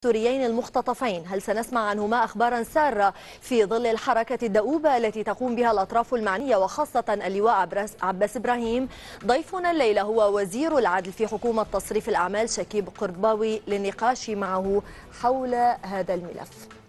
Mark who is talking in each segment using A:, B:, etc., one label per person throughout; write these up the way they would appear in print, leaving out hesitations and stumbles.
A: السوريين المختطفين. هل سنسمع عنهما أخبارا سارة في ظل الحركة الدؤوبة التي تقوم بها الأطراف المعنية وخاصة اللواء عباس إبراهيم؟ ضيفنا الليلة هو وزير العدل في حكومة تصريف الأعمال شكيب قرضباوي للنقاش معه حول هذا الملف.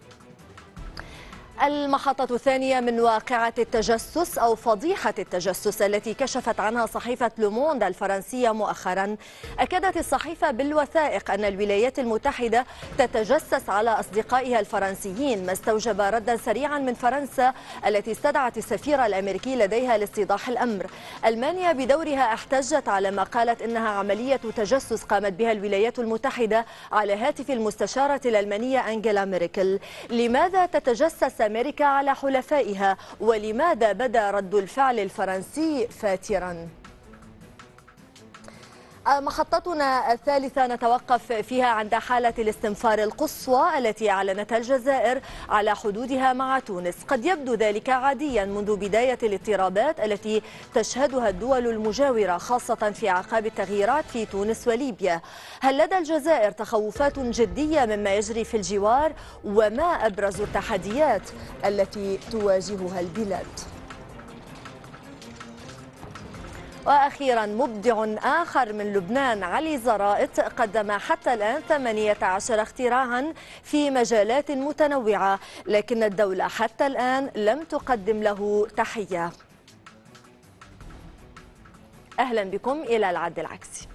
A: المحطة الثانية من واقعة التجسس أو فضيحة التجسس التي كشفت عنها صحيفة لوموند الفرنسية مؤخرا. أكدت الصحيفة بالوثائق أن الولايات المتحدة تتجسس على أصدقائها الفرنسيين، ما استوجب ردا سريعا من فرنسا التي استدعت السفير الأمريكي لديها لاستيضاح الأمر. ألمانيا بدورها احتجت على ما قالت إنها عملية تجسس قامت بها الولايات المتحدة على هاتف المستشارة الألمانية أنجيلا ميركل. لماذا تتجسس أمريكا على حلفائها، ولماذا بدا رد الفعل الفرنسي فاترا؟ محطتنا الثالثة نتوقف فيها عند حالة الاستنفار القصوى التي أعلنتها الجزائر على حدودها مع تونس. قد يبدو ذلك عاديا منذ بداية الاضطرابات التي تشهدها الدول المجاورة، خاصة في أعقاب التغييرات في تونس وليبيا. هل لدى الجزائر تخوفات جدية مما يجري في الجوار؟ وما أبرز التحديات التي تواجهها البلاد؟ وأخيرا مبدع آخر من لبنان علي زرائط قدم حتى الآن 18 اختراعا في مجالات متنوعة، لكن الدولة حتى الآن لم تقدم له تحية. أهلا بكم إلى العد العكسي.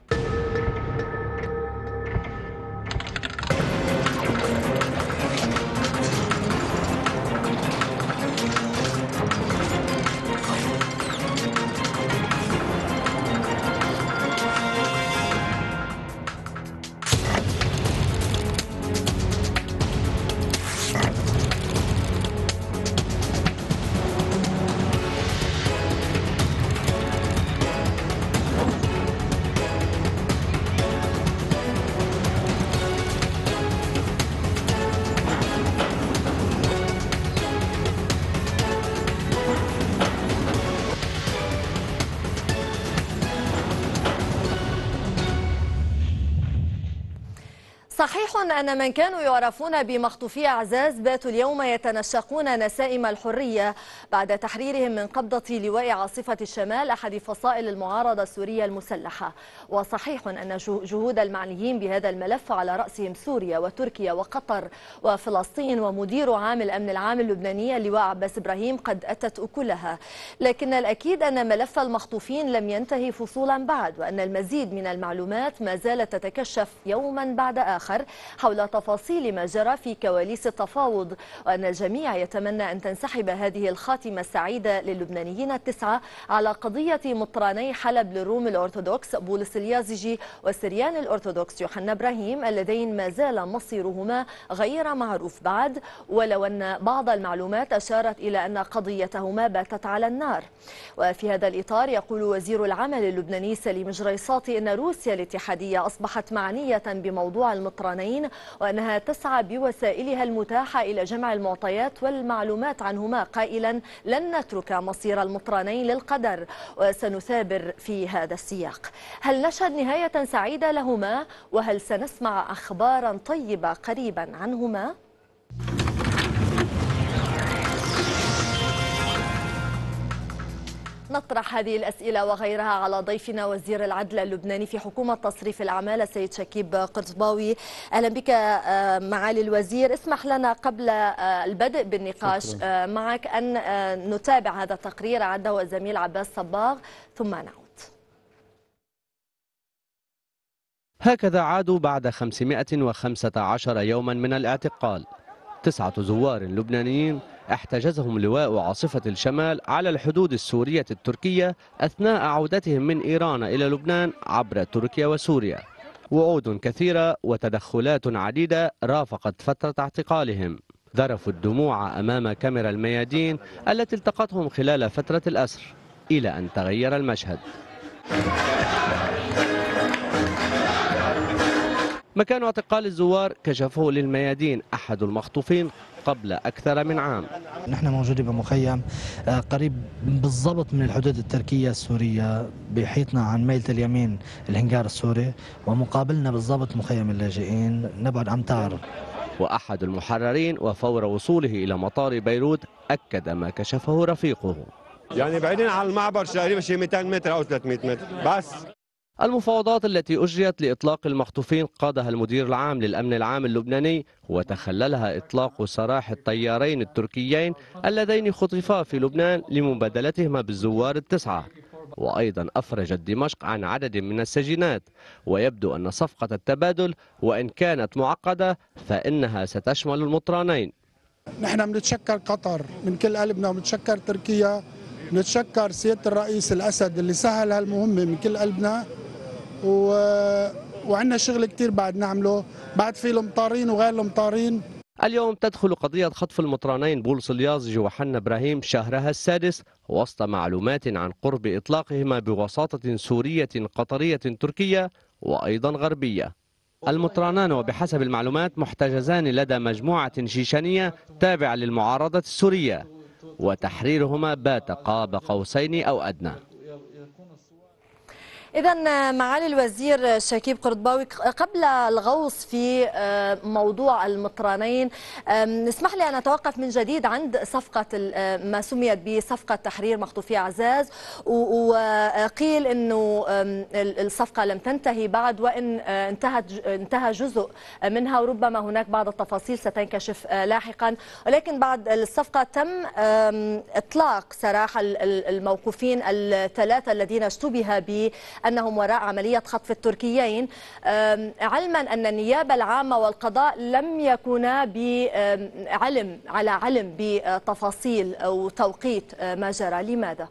A: صحيح أن من كانوا يعرفون بمخطوفي أعزاز باتوا اليوم يتنشقون نسائم الحرية بعد تحريرهم من قبضة لواء عاصفة الشمال أحد فصائل المعارضة السورية المسلحة. وصحيح أن جهود المعنيين بهذا الملف على رأسهم سوريا وتركيا وقطر وفلسطين ومدير عام الأمن العام اللبناني اللواء عباس إبراهيم قد أتت أكلها، لكن الأكيد أن ملف المخطوفين لم ينتهي فصولا بعد، وأن المزيد من المعلومات ما زالت تتكشف يوما بعد آخر حول تفاصيل ما جرى في كواليس التفاوض، وأن الجميع يتمنى أن تنسحب هذه الخاتمة السعيدة للبنانيين التسعة على قضية مطراني حلب للروم الأرثوذكس بولس اليازجي والسريان الأرثوذكس يوحنا إبراهيم اللذين ما زال مصيرهما غير معروف بعد، ولو أن بعض المعلومات أشارت إلى أن قضيتهما باتت على النار. وفي هذا الإطار يقول وزير العمل اللبناني سليم جريصاتي أن روسيا الاتحادية أصبحت معنية بموضوع المطرانين، وأنها تسعى بوسائلها المتاحة إلى جمع المعطيات والمعلومات عنهما، قائلا لن نترك مصير المطرانين للقدر وسنثابر في هذا السياق. هل نشهد نهاية سعيدة لهما؟ وهل سنسمع أخبارا طيبة قريبا عنهما؟ نطرح هذه الأسئلة وغيرها على ضيفنا وزير العدل اللبناني في حكومة تصريف الأعمال السيد شكيب قرضباوي. أهلا بك معالي الوزير. اسمح لنا قبل البدء بالنقاش معك أن نتابع هذا التقرير أعده الزميل عباس صباغ ثم نعود.
B: هكذا عادوا بعد 515 يوما من الاعتقال. 9 زوار لبنانيين احتجزهم لواء عاصفة الشمال على الحدود السورية التركية أثناء عودتهم من إيران إلى لبنان عبر تركيا وسوريا. وعود كثيرة وتدخلات عديدة رافقت فترة اعتقالهم. ذرفوا الدموع أمام كاميرا الميادين التي التقتهم خلال فترة الأسر، إلى أن تغير المشهد. مكان اعتقال الزوار كشفه للميادين أحد المخطوفين قبل أكثر من عام.
C: نحن موجودين بمخيم قريب بالضبط من الحدود التركية السورية، بحيطنا عن ميلة اليمين الهنجار السوري، ومقابلنا بالضبط مخيم اللاجئين نبعد أمتار.
B: وأحد المحررين وفور وصوله إلى مطار بيروت أكد ما كشفه رفيقه.
D: يعني بعيدين عن المعبر تقريبا شي 200 متر أو 300 متر بس.
B: المفاوضات التي أجريت لإطلاق المخطوفين قادها المدير العام للأمن العام اللبناني، وتخللها إطلاق سراح الطيارين التركيين اللذين خطفا في لبنان لمبادلتهما بالزوار التسعة. وأيضا أفرجت دمشق عن عدد من السجينات، ويبدو أن صفقة التبادل وإن كانت معقدة فإنها ستشمل المطرانين.
E: نحن بنتشكر قطر من كل قلبنا، وبنتشكر تركيا، بنتشكر سيادة الرئيس الأسد اللي سهل هالمهمة من كل قلبنا، وعندنا شغل كتير بعد نعمله، بعد في المطارين وغير المطارين.
B: اليوم تدخل قضية خطف المطرانين بولس اليازجي وحنا إبراهيم شهرها السادس، وسط معلومات عن قرب إطلاقهما بوساطة سورية قطرية تركية وأيضا غربية. المطرانان وبحسب المعلومات محتجزان لدى مجموعة شيشانية تابعة للمعارضة السورية، وتحريرهما بات قاب قوسين أو أدنى.
A: إذا معالي الوزير شكيب قرطباوي، قبل الغوص في موضوع المطرانين اسمح لي أن أتوقف من جديد عند صفقة ما سميت بصفقة تحرير مخطوفي عزاز، وقيل أنه الصفقة لم تنتهي بعد، وإن انتهى جزء منها، وربما هناك بعض التفاصيل ستنكشف لاحقا، ولكن بعد الصفقة تم إطلاق سراح الموقوفين الثلاثة الذين اشتبه أنهم وراء عملية خطف التركيين، علما أن النيابة العامة والقضاء لم يكونا على علم بتفاصيل أو توقيت ما جرى. لماذا؟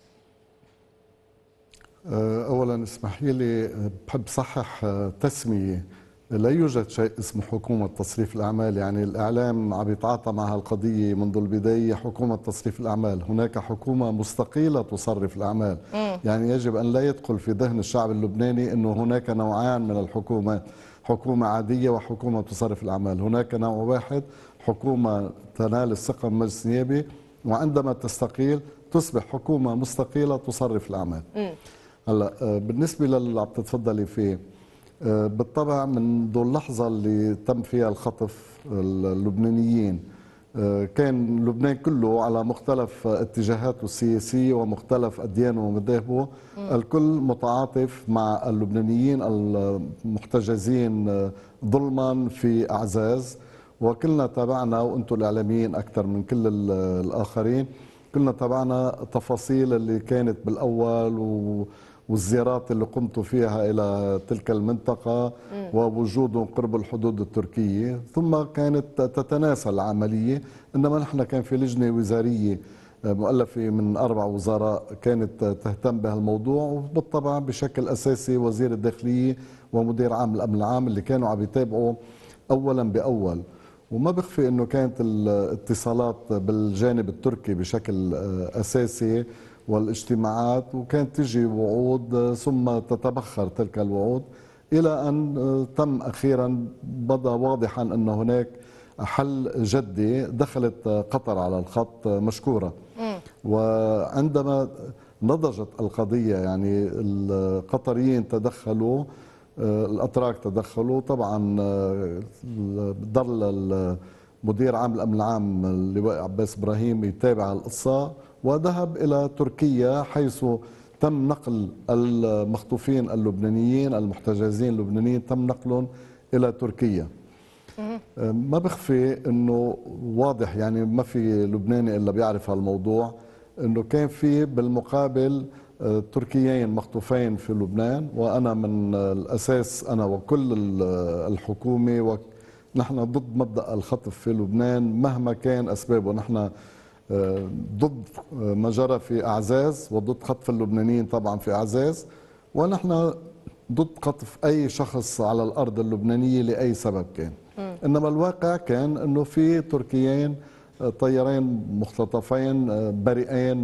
F: أولا اسمحي لي بحب صحح تسمية، لا يوجد شيء اسمه حكومة تصريف الأعمال، يعني الإعلام عم يتعاطى مع هالقضية منذ البداية. حكومة تصريف الأعمال، هناك حكومة مستقلة تصرف الأعمال. يعني يجب أن لا يدخل في ذهن الشعب اللبناني أنه هناك نوعان من الحكومات، حكومة عادية وحكومة تصرف الأعمال. هناك نوع واحد، حكومة تنال الثقة من مجلس النيابة، وعندما تستقيل تصبح حكومة مستقلة تصرف الأعمال. هلا بالنسبة للي عم تتفضلي فيه، بالطبع منذ اللحظة اللي تم فيها الخطف اللبنانيين كان لبنان كله على مختلف اتجاهاته السياسية ومختلف أديانه ومذاهبه، الكل متعاطف مع اللبنانيين المحتجزين ظلما في أعزاز، وكلنا تابعنا، وأنتم الإعلاميين أكثر من كل الآخرين، كلنا تابعنا تفاصيل اللي كانت بالأول والزيارات اللي قمت فيها إلى تلك المنطقة ووجودهم قرب الحدود التركية، ثم كانت تتناسى العملية. إنما نحن كان في لجنة وزارية مؤلفة من 4 وزراء كانت تهتم بهالموضوع، وبالطبع بشكل أساسي وزير الداخلية ومدير عام الأمن العام اللي كانوا عم يتابعوا أولا بأول. وما بخفي أنه كانت الاتصالات بالجانب التركي بشكل أساسي والاجتماعات، وكانت تجي وعود ثم تتبخر تلك الوعود إلى أن تم أخيرا بدا واضحا أن هناك حل جدي. دخلت قطر على الخط مشكورة، وعندما نضجت القضية يعني القطريين تدخلوا، الأتراك تدخلوا، طبعا ضل مدير عام الأمن العام اللواء عباس إبراهيم يتابع القصة، وذهب إلى تركيا حيث تم نقل المخطوفين اللبنانيين المحتجزين اللبنانيين، تم نقلهم إلى تركيا. ما بخفي أنه واضح، يعني ما في لبناني إلا بيعرف هالموضوع، أنه كان في بالمقابل تركيين مخطوفين في لبنان، وأنا من الأساس أنا وكل الحكومة ونحن ضد مبدأ الخطف في لبنان مهما كان أسبابه. نحن ضد ما جرى في أعزاز وضد خطف اللبنانيين طبعا في أعزاز، ونحن ضد خطف أي شخص على الأرض اللبنانية لأي سبب كان. إنما الواقع كان أنه في تركيين طيارين مختطفين بريئين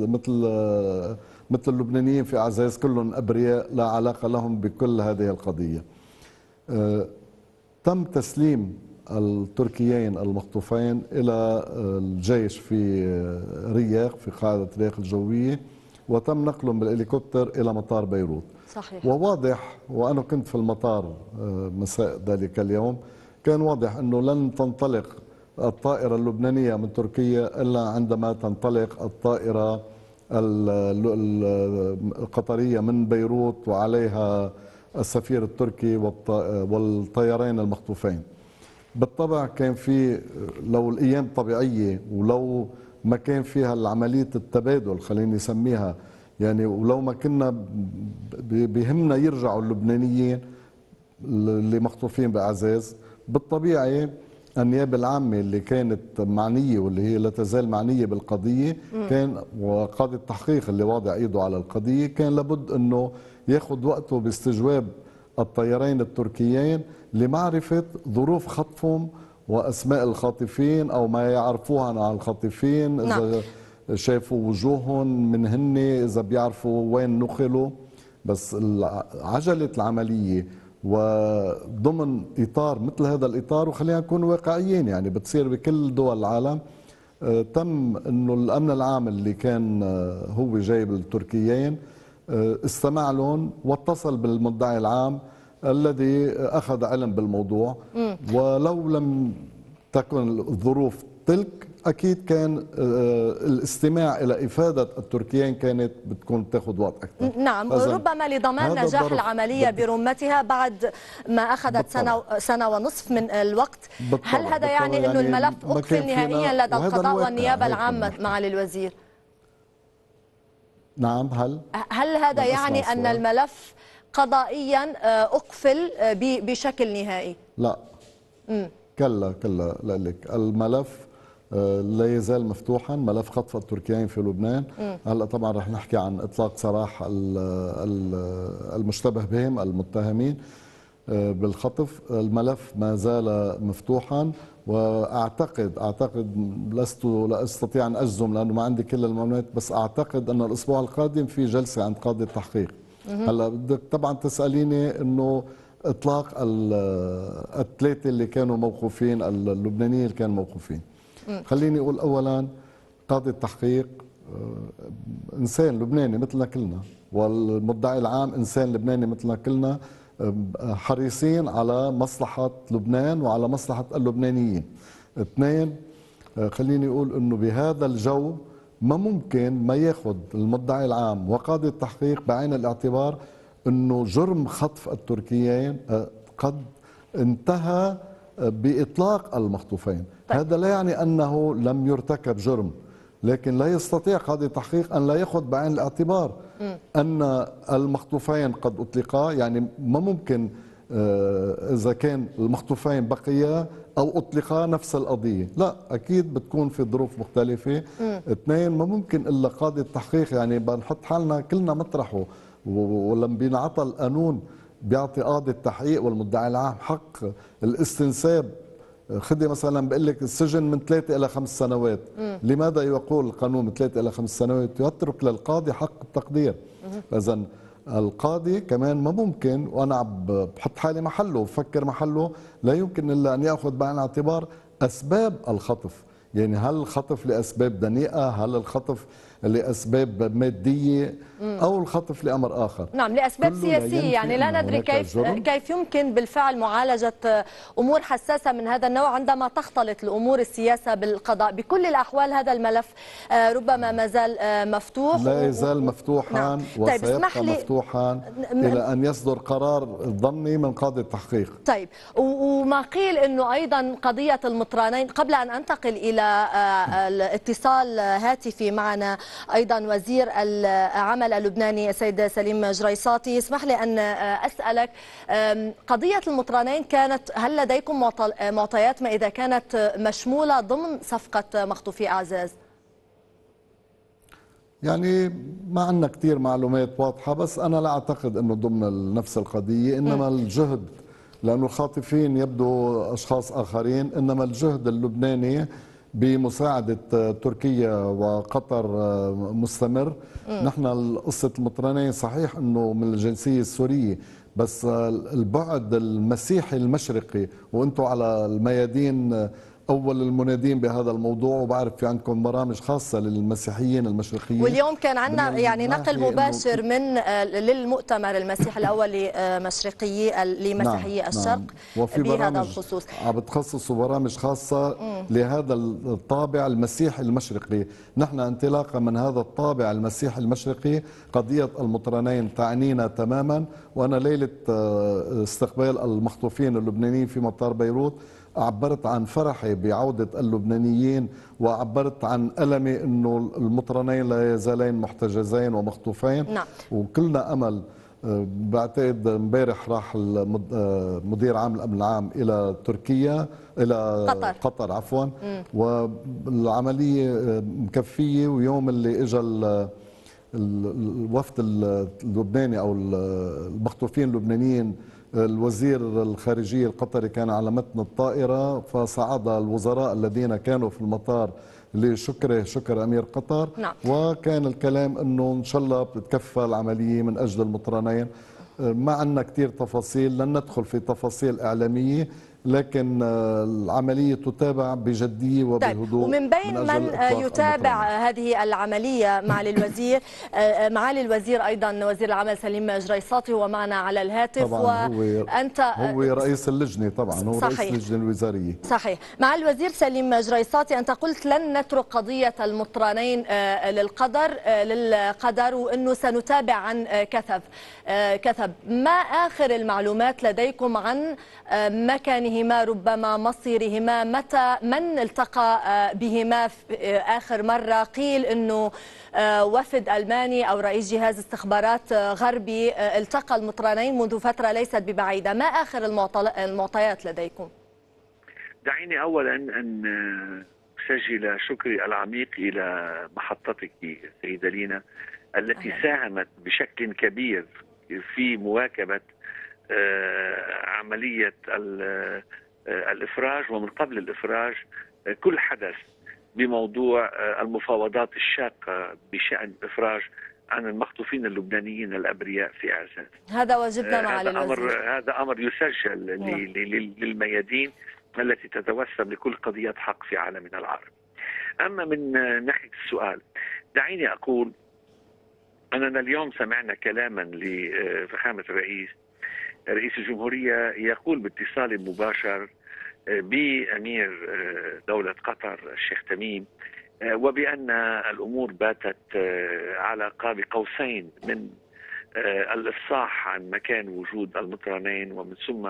F: مثل اللبنانيين في أعزاز، كلهم أبرياء لا علاقة لهم بكل هذه القضية. تم تسليم التركيين المخطوفين إلى الجيش في رياق، في قاعدة رياق الجوية، وتم نقلهم بالهليكوبتر إلى مطار بيروت.
A: صحيح.
F: وواضح، وأنا كنت في المطار مساء ذلك اليوم، كان واضح أنه لن تنطلق الطائرة اللبنانية من تركيا إلا عندما تنطلق الطائرة القطرية من بيروت وعليها السفير التركي والطيارين المخطوفين. بالطبع كان في، لو الأيام طبيعية ولو ما كان فيها العملية التبادل خليني نسميها، يعني ولو ما كنا بيهمنا يرجعوا اللبنانيين اللي مخطوفين بعزاز، بالطبيعي النيابة العامة اللي كانت معنية واللي هي لا تزال معنية بالقضية كان، وقاضي التحقيق اللي واضع ايده على القضية، كان لابد انه ياخذ وقته باستجواب الطيارين التركيين لمعرفة ظروف خطفهم واسماء الخاطفين او ما يعرفوه عن الخاطفين، اذا شافوا وجوههم من هن، اذا بيعرفوا وين نقلوا. بس عجلة العملية وضمن إطار مثل هذا الإطار، وخلينا نكون واقعيين، يعني بتصير بكل دول العالم، تم أنه الأمن العام اللي كان هو جايب التركيين استمع لهم واتصل بالمدعي العام الذي أخذ علم بالموضوع. ولو لم تكن الظروف تلك أكيد كان الاستماع إلى إفادة التركيين كانت بتكون تاخذ وقت أكثر.
A: نعم، ربما لضمان نجاح العملية برمتها بعد ما أخذت سنة ونصف من الوقت. هل هذا يعني أنه الملف أقفل نهائيا لدى القضاء والنيابة العامة معالي الوزير؟
F: نعم.
A: هل هذا يعني أن الملف قضائيا أقفل بشكل نهائي؟
F: لا. كلا لك الملف لا يزال مفتوحا، ملف خطف التركيين في لبنان. هلا طبعا رح نحكي عن اطلاق سراح المشتبه بهم المتهمين بالخطف. الملف ما زال مفتوحا، واعتقد لا استطيع ان اجزم لانه ما عندي كل المعلومات، بس اعتقد ان الاسبوع القادم في جلسه عند قاضي التحقيق. هلا بدك طبعا تساليني انه اطلاق الثلاثه اللي كانوا موقوفين، اللبنانيين اللي كانوا موقوفين. خليني اقول اولا قاضي التحقيق انسان لبناني مثلنا كلنا، والمدعي العام انسان لبناني مثلنا كلنا، حريصين على مصلحه لبنان وعلى مصلحه اللبنانيين. اثنين، خليني اقول انه بهذا الجو ما ممكن ما ياخذ المدعي العام وقاضي التحقيق بعين الاعتبار انه جرم خطف التركيين قد انتهى بإطلاق المخطوفين. طيب. هذا لا يعني أنه لم يرتكب جرم، لكن لا يستطيع قاضي التحقيق أن لا يأخذ بعين الاعتبار أن المخطوفين قد أطلقا. يعني ما ممكن إذا كان المخطوفين بقيا أو أطلقا نفس القضية، لا، أكيد بتكون في ظروف مختلفة. اثنين، ما ممكن إلا قاضي التحقيق، يعني بنحط حالنا كلنا مطرحه، ولما بينعطى القانون بيعطي قاضي التحقيق والمدعي العام حق الاستنساب. خدي مثلا بقول لك السجن من 3 إلى 5 سنوات. لماذا يقول القانون من 3 إلى 5 سنوات؟ يترك للقاضي حق التقدير. إذا القاضي كمان ما ممكن، وانا بحط حالي محله وبفكر محله، لا يمكن الا ان ياخذ بعين الاعتبار اسباب الخطف. يعني هل الخطف لاسباب دنيئه؟ هل الخطف لاسباب ماديه؟ او الخطف لامر اخر؟
A: نعم، لاسباب سياسيه. يعني لا ندري كيف يمكن بالفعل معالجه امور حساسه من هذا النوع عندما تختلط الامور السياسه بالقضاء. بكل الاحوال هذا الملف ربما ما زال مفتوح،
F: لا يزال مفتوحا. نعم. وسيبقى مفتوحا الى ان يصدر قرار ضمني من قاضي التحقيق.
A: طيب، وما قيل انه ايضا قضيه المطرانين، قبل ان انتقل الى الاتصال هاتفي معنا ايضا وزير العمل اللبناني السيد سليم جريصاتي، اسمح لي ان اسالك، قضيه المطرانين كانت، هل لديكم معطيات ما اذا كانت مشموله ضمن صفقه مخطوفي اعزاز؟
F: يعني ما عندنا كثير معلومات واضحه، بس انا لا اعتقد انه ضمن نفس القضيه، انما الجهد، لانه الخاطفين يبدو اشخاص اخرين، انما الجهد اللبناني بمساعدة تركيا وقطر مستمر. نحن قصة المطرانين صحيح أنه من الجنسية السورية، بس البعد المسيحي المشرقي، وانتم على الميادين أول المنادين بهذا الموضوع، وبعرف في عندكم برامج خاصة للمسيحيين المشرقيين.
A: واليوم كان عندنا يعني نقل مباشر من للمؤتمر المسيحي الأول لمسيحيي الشرق.
F: نعم. وفي
A: بهذا الخصوص
F: عم بتخصصوا برامج خاصة لهذا الطابع المسيحي المشرقي. نحن انطلاقا من هذا الطابع المسيحي المشرقي قضية المطرانين تعنينا تماما. وأنا ليلة استقبال المخطوفين اللبنانيين في مطار بيروت عبرت عن فرحي بعودة اللبنانيين، وعبرت عن ألمي أنه المطرانين لا يزالين محتجزين ومخطوفين.
A: نعم.
F: وكلنا أمل. بعتقد امبارح راح مدير عام الأمن العام إلى تركيا، إلى قطر عفوا، والعملية مكفية. ويوم اللي إجا الوفد اللبناني أو المخطوفين اللبنانيين، الوزير الخارجية القطري كان على متن الطائرة، فصعد الوزراء الذين كانوا في المطار لشكره شكر أمير قطر.
A: نعم.
F: وكان الكلام أنه إن شاء الله بتتكفى العملية من أجل المطرانين. ما عندنا كتير تفاصيل، لن ندخل في تفاصيل إعلامية، لكن العملية تتابع بجدية وبهدوء.
A: طيب، ومن بين من يتابع هذه العملية معالي الوزير أيضا وزير العمل سليم جريصاتي هو معنا على الهاتف.
F: وأنت هو رئيس اللجنة طبعا، هو
A: صحيح.
F: رئيس اللجنة الوزارية.
A: صحيح. معالي الوزير سليم جريصاتي، أنت قلت لن نترك قضية المطرانين للقدر وأنه سنتابع عن كثب. ما آخر المعلومات لديكم عن مكانهما، ربما مصيرهما، متى من التقى بهما آخر مرة؟ قيل أنه وفد ألماني أو رئيس جهاز استخبارات غربي التقى المطرانين منذ فترة ليست ببعيدة. ما آخر المعطيات لديكم؟
G: دعيني أولا أن أسجل شكري العميق إلى محطتك سيدة لينا التي ساهمت بشكل كبير في مواكبة عملية الإفراج، ومن قبل الإفراج كل حدث بموضوع المفاوضات الشاقة بشأن إفراج عن المخطوفين اللبنانيين الأبرياء في أعزاز.
A: هذا واجبنا معالي الوزير.
G: هذا أمر يسجل للميادين التي تتوسم لكل قضية حق في عالمنا العربي. أما من ناحية السؤال، دعيني أقول أننا اليوم سمعنا كلاما لفخامة رئيس الجمهورية يقول باتصال مباشر بأمير دولة قطر الشيخ تميم، وبأن الأمور باتت على قاب قوسين من الإفصاح عن مكان وجود المطرانين ومن ثم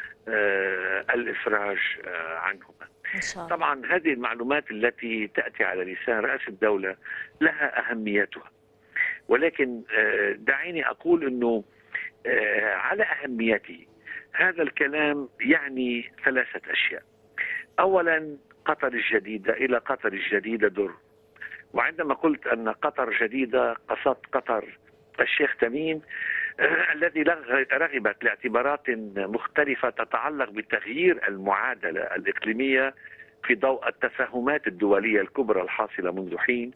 G: الإفراج عنهما. طبعا هذه المعلومات التي تأتي على لسان رئيس الدولة لها أهميتها، ولكن دعيني أقول أنه على أهميته هذا الكلام يعني ثلاثة أشياء. أولا، قطر الجديدة إلى قطر الجديدة در، وعندما قلت أن قطر جديدة قصدت قطر الشيخ تميم الذي رغبت لاعتبارات مختلفة تتعلق بتغيير المعادلة الإقليمية في ضوء التفاهمات الدولية الكبرى الحاصلة منذ حين.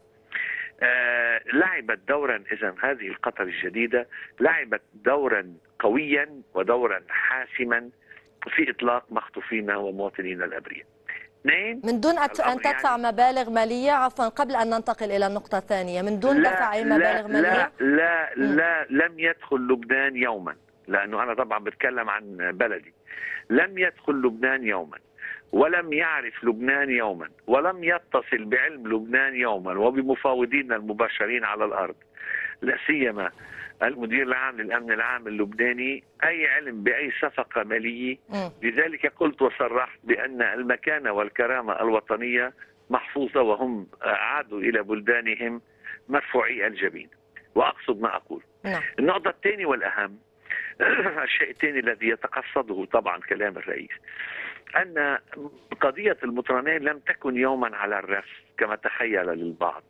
G: لعبت دورا، إذن هذه القطر الجديدة لعبت دورا قويا ودورا حاسما في إطلاق مخطوفينا ومواطنينا الأبرياء.
A: من دون أن تدفع مبالغ مالية، عفوا قبل أن ننتقل إلى النقطة الثانية، من دون دفع أي مبالغ مالية؟
G: لا لم يدخل لبنان يوما، لأنه أنا طبعا بتكلم عن بلدي. لم يدخل لبنان يوما، ولم يعرف لبنان يوما، ولم يتصل بعلم لبنان يوما وبمفاوضينا المباشرين على الأرض، لا سيما المدير العام للأمن العام اللبناني، أي علم بأي صفقة مالية. لذلك قلت وصرحت بأن المكانة والكرامة الوطنية محفوظة، وهم عادوا إلى بلدانهم مرفوعي الجبين، وأقصد ما أقول. النقطة الثانية والأهم، الشيء الثاني الذي يتقصده طبعا كلام الرئيس، أن قضية المطرانين لم تكن يوما على الرف كما تخيل للبعض.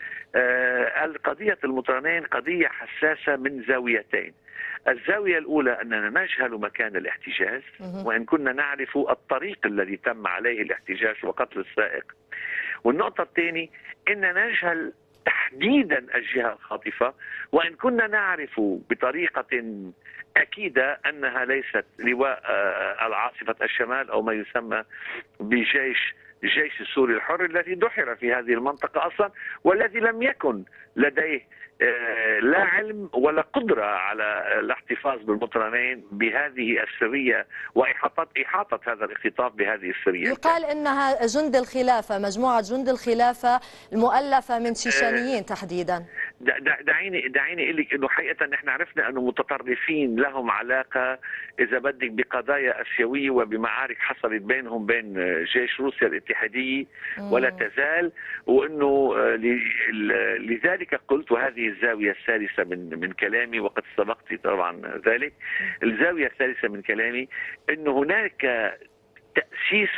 G: قضية المطرانين قضية حساسة من زاويتين. الزاوية الأولى أننا نجهل مكان الاحتجاز، وإن كنا نعرف الطريق الذي تم عليه الاحتجاج وقتل السائق. والنقطة الثانية أننا نجهل تحديدا الجهة الخاطفة، وإن كنا نعرف بطريقة أكيدة أنها ليست لواء العاصفة الشمال أو ما يسمى الجيش السوري الحر الذي دحر في هذه المنطقة أصلا، والذي لم يكن لديه لا علم ولا قدرة على الاحتفاظ بالمطرنين بهذه السرية وإحاطة هذا الاختطاف بهذه السرية.
A: يقال إنها جند الخلافة، مجموعة جند الخلافة المؤلفة من شيشانيين تحديدا.
G: دعيني اقول لك انه حقيقه نحن عرفنا انه متطرفين لهم علاقه اذا بدك بقضايا اسيويه وبمعارك حصلت بينهم بين جيش روسيا الاتحاديه ولا تزال، وانه لذلك قلت، وهذه الزاويه الثالثه من كلامي وقد سبقت طبعا ذلك، الزاويه الثالثه من كلامي انه هناك تاسيس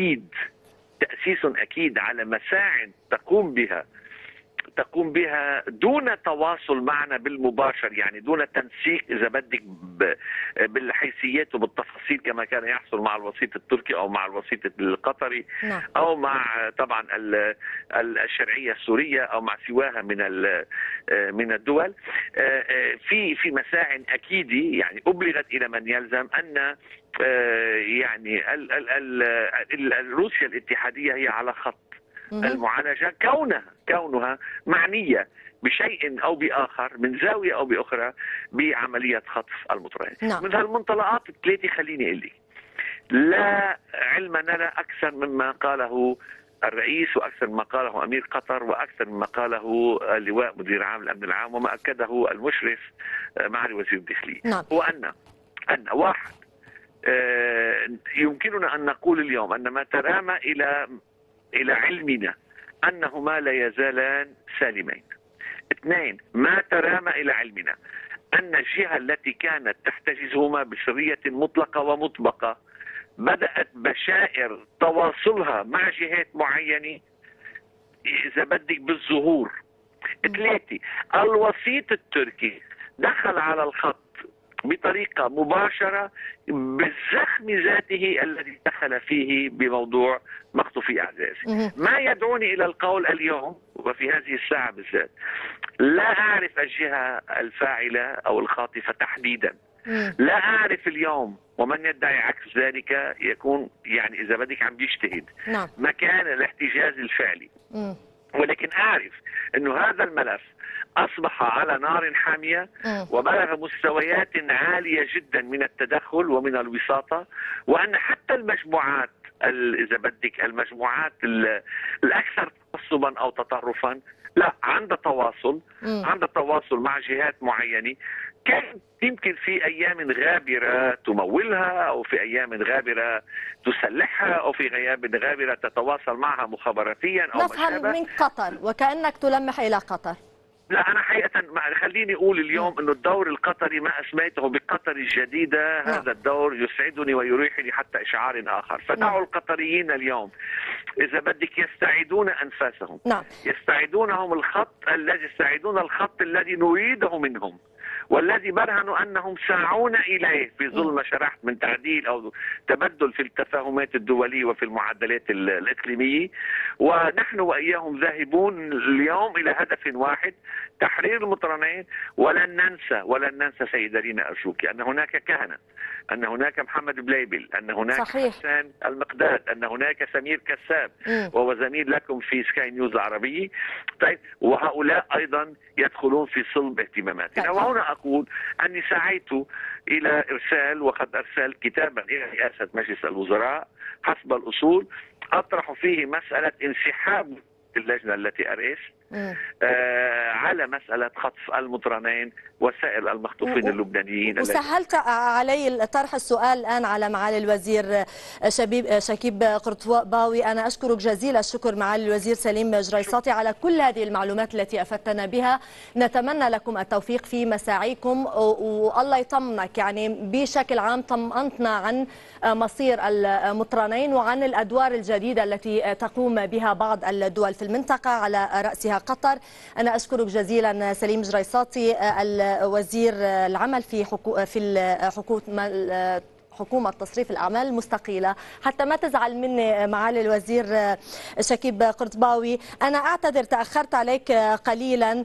G: اكيد على مساعٍ تقوم بها دون تواصل معنا بالمباشر، يعني دون تنسيق إذا بدك بالحيثيات وبالتفاصيل كما كان يحصل مع الوسيط التركي أو مع الوسيط القطري أو مع طبعا الشرعية السورية أو مع سواها من الدول. في مساع أكيدة يعني أبلغت إلى من يلزم أن يعني روسيا الاتحادية هي على خط المعالجة، كونها معنية بشيء أو بآخر من زاوية أو بأخرى بعملية خطف المطرنين. من هالمنطلقات الثلاثة خليني أقول لك لا علم لنا أكثر مما قاله الرئيس وأكثر مما قاله أمير قطر وأكثر مما قاله اللواء مدير عام الأمن العام وما أكده المشرف معالي وزير الداخلية. هو أن واحد يمكننا أن نقول اليوم أن ما ترامى إلى علمنا أنهما لا يزالان سالمين. اثنين، ما ترامى إلى علمنا أن الجهة التي كانت تحتجزهما بسرية مطلقة ومطبقة بدأت بشائر تواصلها مع جهات معينة إذا بدك بالظهور. ثلاثة، الوسيط التركي دخل على الخط بطريقة مباشرة بالزخم ذاته الذي دخل فيه بموضوع مخطوفي أعزازي. ما يدعوني إلى القول اليوم وفي هذه الساعة بالذات لا أعرف الجهة الفاعلة أو الخاطفة تحديدا، لا أعرف اليوم، ومن يدعي عكس ذلك يكون يعني إذا بدك عم بيجتهد مكان الاحتجاز الفعلي. ولكن أعرف أنه هذا الملف أصبح على نار حامية وبلغ مستويات عالية جدا من التدخل ومن الوساطة، وأن حتى المجموعات إذا بدك المجموعات الأكثر تعصبا أو تطرفا لا عندها تواصل مع جهات معينة كان يمكن في أيام غابرة تمولها أو في أيام غابرة تسلحها أو في أيام غابرة تتواصل معها مخابراتيا أو
A: نفهم من قطر وكأنك تلمح إلى قطر.
G: لا أنا حقيقة خليني أقول اليوم أنه الدور القطري ما أسميته بقطر الجديدة، هذا الدور يسعدني ويريحني حتى إشعار آخر. فدعوا القطريين اليوم إذا بدك يستعيدون أنفاسهم، يستعيدون الخط الذي نريده منهم والذي برهنوا أنهم ساعون إليه في ظل ما شرحت من تعديل أو تبدل في التفاهمات الدولية وفي المعدلات الإقليمية، ونحن وإياهم ذاهبون اليوم إلى هدف واحد: تحرير المطرنين. ولن ننسى سيدة رينا أرجوك أن هناك كهنة، أن هناك محمد بليبل، أن هناك حسان المقداد، أن هناك سمير كساب وهو زميل لكم في سكاي نيوز العربية. طيب، وهؤلاء أيضا يدخلون في صلب اهتماماتنا. وهنا أقول أني سعيت إلى إرسال، وقد أرسلت كتابا إلى رئاسة مجلس الوزراء حسب الأصول أطرح فيه مسألة انسحاب اللجنة التي أرئيس على مسألة خطف المطرنين وسائر المخطوفين اللبنانيين.
A: وسهلت علي طرح السؤال الآن على معالي الوزير شكيب قرطباوي. أنا أشكرك جزيل الشكر معالي الوزير سليم جريصاتي على كل هذه المعلومات التي أفدتنا بها. نتمنى لكم التوفيق في مساعيكم والله يطمنك، يعني بشكل عام طمأنتنا عن مصير المطرنين وعن الأدوار الجديدة التي تقوم بها بعض الدول في المنطقة على رأسها قطر. أنا أشكرك جزيلا سليم جريصاتي وزير العمل في حكومة حكومة تصريف الأعمال المستقيلة. حتى ما تزعل مني معالي الوزير شكيب قرطباوي، أنا أعتذر تأخرت عليك قليلا،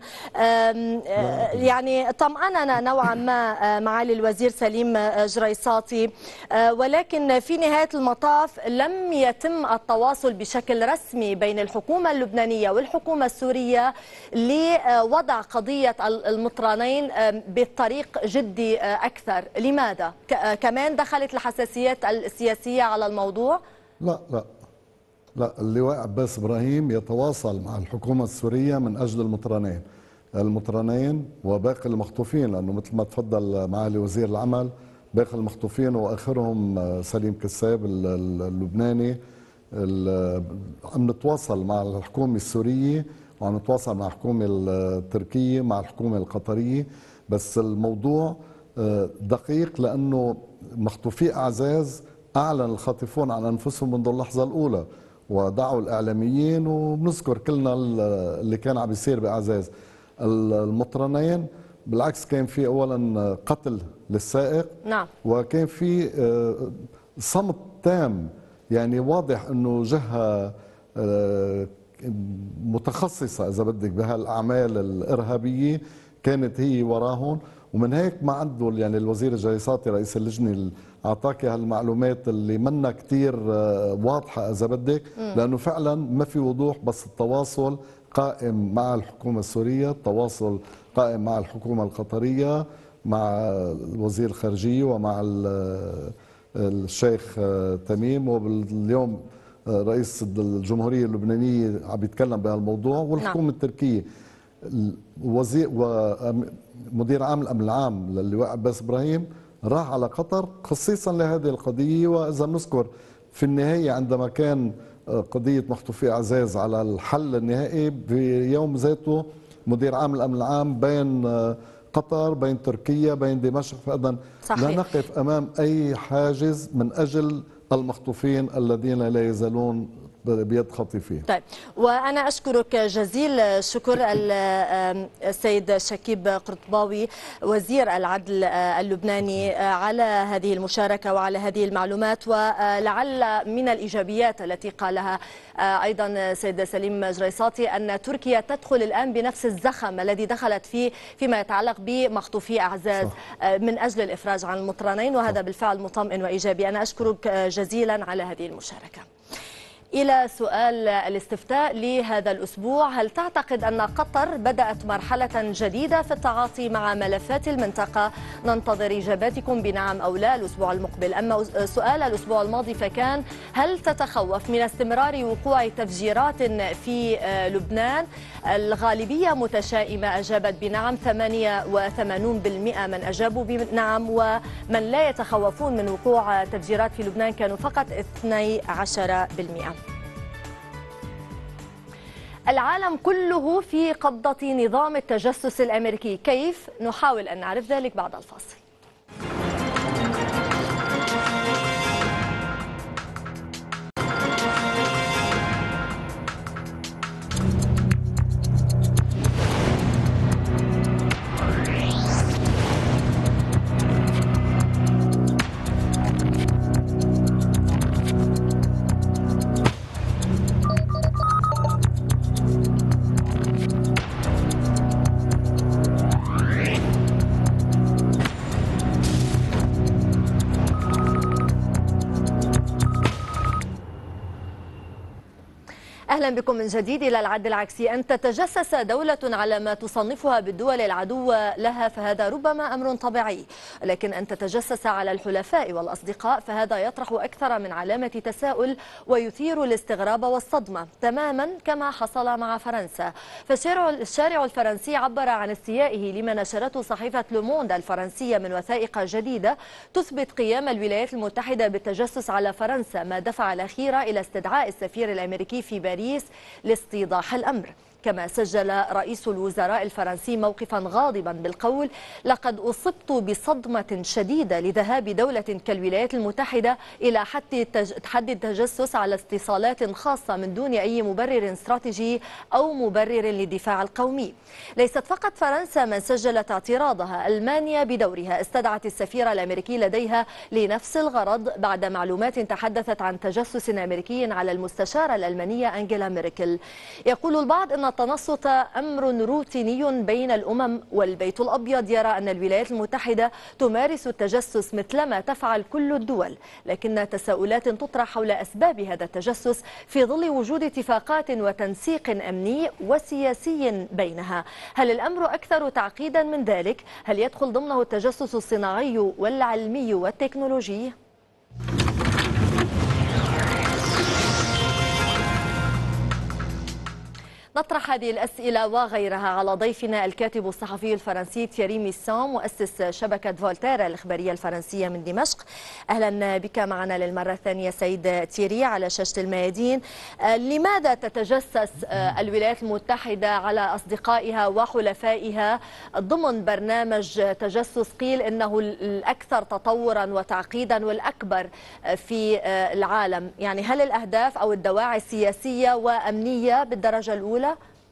A: يعني طمأننا نوعا ما معالي الوزير سليم جريصاتي، ولكن في نهاية المطاف لم يتم التواصل بشكل رسمي بين الحكومة اللبنانية والحكومة السورية لوضع قضية المطرانين بطريق جدي أكثر. لماذا؟ كمان دخلت الحساسيات السياسية على الموضوع؟
F: لا، اللواء عباس إبراهيم يتواصل مع الحكومة السورية من أجل المطرانين وباقي المخطوفين، لأنه مثل ما تفضل معالي وزير العمل باقي المخطوفين وآخرهم سليم كساب اللبناني. عم نتواصل مع الحكومة السورية وعم نتواصل مع الحكومة التركية مع الحكومة القطرية، بس الموضوع دقيق لأنه مخطوفي أعزاز أعلن الخاطفون عن أنفسهم منذ اللحظة الأولى ودعوا الإعلاميين، وبنذكر كلنا اللي كان عم بيصير بأعزاز. المطرنين بالعكس كان في أولا قتل للسائق،
A: نعم،
F: وكان في صمت تام، يعني واضح أنه جهة متخصصة إذا بدك بهالأعمال الإرهابية كانت هي وراهم. ومن هيك ما عنده يعني الوزير الجريصاتي رئيس اللجنة أعطاك هالمعلومات اللي منا كتير واضحة إذا بدك، لأنه فعلا ما في وضوح، بس التواصل قائم مع الحكومة السورية، التواصل قائم مع الحكومة القطرية، مع وزير الخارجية ومع الشيخ تميم، واليوم رئيس الجمهورية اللبنانية عم يتكلم بهالموضوع، والحكومة التركية. وزير ومدير عام الأمن العام للواء عباس إبراهيم راح على قطر خصيصا لهذه القضية. وإذا نذكر في النهاية عندما كان قضية مخطوفي أعزاز على الحل النهائي بيوم ذاته مدير عام الأمن العام بين قطر بين تركيا بين دمشق، فإذا لا نقف أمام أي حاجز من أجل المخطوفين الذين لا يزالون بيد خاطفين.
A: طيب، وأنا أشكرك جزيل الشكر السيد شكيب قرطباوي وزير العدل اللبناني على هذه المشاركة وعلى هذه المعلومات. ولعل من الإيجابيات التي قالها أيضا سيد سليم جريصاتي أن تركيا تدخل الآن بنفس الزخم الذي دخلت فيه فيما يتعلق بمخطوفي أعزاز من أجل الإفراج عن المطرانين، وهذا بالفعل مطمئن وإيجابي. أنا أشكرك جزيلا على هذه المشاركة. إلى سؤال الاستفتاء لهذا الأسبوع: هل تعتقد أن قطر بدأت مرحلة جديدة في التعاطي مع ملفات المنطقة؟ ننتظر إجاباتكم بنعم أو لا الأسبوع المقبل. أما سؤال الأسبوع الماضي فكان: هل تتخوف من استمرار وقوع تفجيرات في لبنان؟ الغالبية متشائمة أجابت بنعم، 88% من أجابوا بنعم، ومن لا يتخوفون من وقوع تفجيرات في لبنان كانوا فقط 12%. العالم كله في قبضة نظام التجسس الأمريكي، كيف؟ نحاول أن نعرف ذلك بعد الفاصل. أهلا بكم من جديد. إلى العد العكسي: أن تتجسس دولة على ما تصنفها بالدول العدو لها فهذا ربما أمر طبيعي، لكن أن تتجسس على الحلفاء والأصدقاء فهذا يطرح أكثر من علامة تساؤل ويثير الاستغراب والصدمة، تماما كما حصل مع فرنسا. فالشارع الفرنسي عبر عن استيائه لما نشرته صحيفة لوموند الفرنسية من وثائق جديدة تثبت قيام الولايات المتحدة بالتجسس على فرنسا، ما دفع الأخيرة إلى استدعاء السفير الأمريكي في باريس لاستيضاح الأمر. كما سجل رئيس الوزراء الفرنسي موقفا غاضبا بالقول: لقد أصبت بصدمة شديدة لذهاب دولة كالولايات المتحدة إلى حد التجسس على اتصالات خاصة من دون أي مبرر استراتيجي أو مبرر للدفاع القومي. ليست فقط فرنسا من سجلت اعتراضها، ألمانيا بدورها استدعت السفير الأمريكي لديها لنفس الغرض بعد معلومات تحدثت عن تجسس أمريكي على المستشارة الألمانية أنجيلا ميركل. يقول البعض أن التنصت أمر روتيني بين الأمم، والبيت الأبيض يرى أن الولايات المتحدة تمارس التجسس مثلما تفعل كل الدول، لكن تساؤلات تطرح حول أسباب هذا التجسس في ظل وجود اتفاقات وتنسيق أمني وسياسي بينها. هل الأمر أكثر تعقيدا من ذلك؟ هل يدخل ضمنه التجسس الصناعي والعلمي والتكنولوجي؟ نطرح هذه الأسئلة وغيرها على ضيفنا الكاتب الصحفي الفرنسي تييري ميسان، مؤسس شبكة فولتير الإخبارية الفرنسية من دمشق. أهلا بك معنا للمرة الثانية سيد تييري على شاشة الميادين. لماذا تتجسس الولايات المتحدة على أصدقائها وحلفائها ضمن برنامج تجسس قيل إنه الأكثر تطورا وتعقيدا والأكبر في العالم؟ يعني هل الأهداف أو الدواعي سياسية وأمنية بالدرجة الأولى؟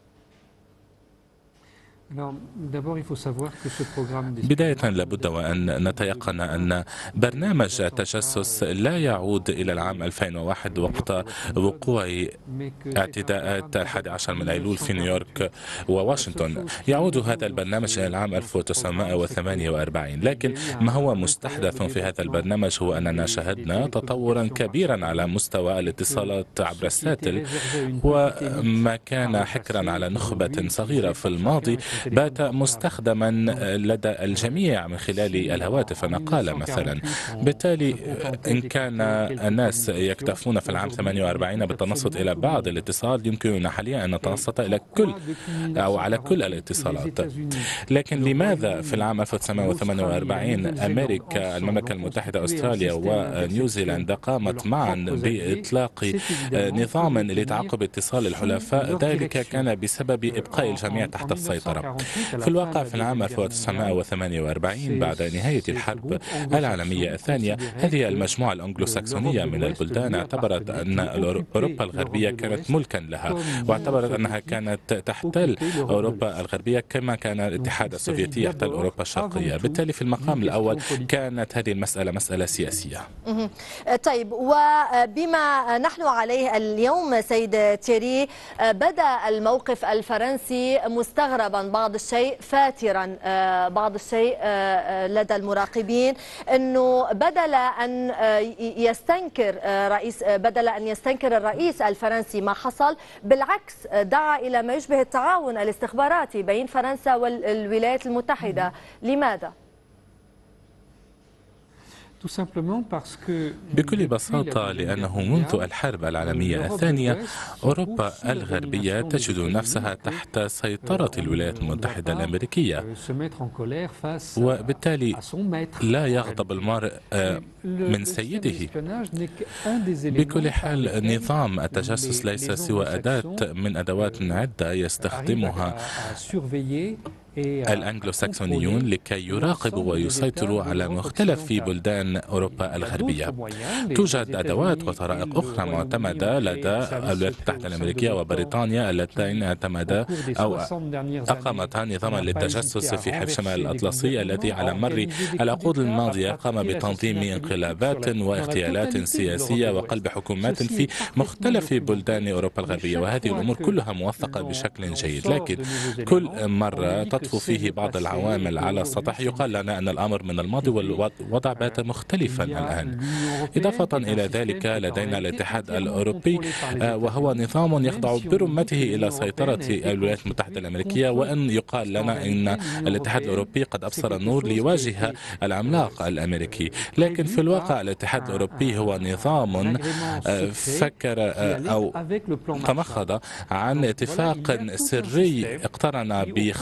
H: بداية لابد وأن نتيقن أن برنامج التجسس لا يعود إلى العام 2001 وقت وقوع اعتداءات 11 من أيلول في نيويورك وواشنطن. يعود هذا البرنامج إلى العام 1948، لكن ما هو مستحدث في هذا البرنامج هو أننا شهدنا تطورا كبيرا على مستوى الاتصالات عبر الساتل، وما كان حكرا على نخبة صغيرة في الماضي بات مستخدما لدى الجميع من خلال الهواتف النقالة مثلا. بالتالي إن كان الناس يكتفون في العام 48 بالتنصت إلى بعض الاتصال، يمكننا حاليا أن نتنصت إلى كل أو على كل الاتصالات. لكن لماذا في العام 1948 أمريكا، المملكة المتحدة، أستراليا ونيوزيلندا قامت معا بإطلاق نظام لتعقب اتصال الحلفاء؟ ذلك كان بسبب إبقاء الجميع تحت السيطرة. في الواقع في العام 1948 بعد نهاية الحرب العالمية الثانية، هذه المجموعة الأنجلوساكسونية من البلدان اعتبرت أن أوروبا الغربية كانت ملكا لها، واعتبرت أنها كانت تحتل أوروبا الغربية كما كان الاتحاد السوفيتي يحتل أوروبا الشرقية. بالتالي في المقام الأول كانت هذه المسألة مسألة سياسية.
A: طيب، وبما نحن عليه اليوم سيد تييري، بدأ الموقف الفرنسي مستغربا بعض الشيء، فاترا بعض الشيء لدى المراقبين، انه بدل ان يستنكر الرئيس الفرنسي ما حصل، بالعكس دعا الى ما يشبه التعاون الاستخباراتي بين فرنسا والولايات المتحدة. لماذا؟
H: بكل بساطة لأنه منذ الحرب العالمية الثانية أوروبا الغربية تجد نفسها تحت سيطرة الولايات المتحدة الأمريكية، وبالتالي لا يغضب المرء من سيده. بكل حال نظام التجسس ليس سوى أداة من أدوات عدة يستخدمها الأنجلوساكسونيون لكي يراقبوا ويسيطروا على مختلف بلدان أوروبا الغربية. توجد أدوات وطرائق أخرى معتمدة لدى الولايات المتحدة الأمريكية وبريطانيا اللتين اعتمدا أو أقامتا نظاما للتجسس في حلف شمال الأطلسي، الذي على مر العقود الماضية قام بتنظيم انقلابات واغتيالات سياسية وقلب حكومات في مختلف بلدان أوروبا الغربية، وهذه الأمور كلها موثقة بشكل جيد. لكن كل مرة تطفو فيه بعض العوامل على السطح يقال لنا أن الأمر من الماضي والوضع بات مختلفا الآن. إضافة إلى ذلك لدينا الاتحاد الأوروبي، وهو نظام يخضع برمته إلى سيطرة الولايات المتحدة الأمريكية، وأن يقال لنا أن الاتحاد الأوروبي قد أبصر النور ليواجه العملاق الأمريكي. لكن في الواقع الاتحاد الأوروبي هو نظام فكر أو تمخض عن اتفاق سري اقترن بخطة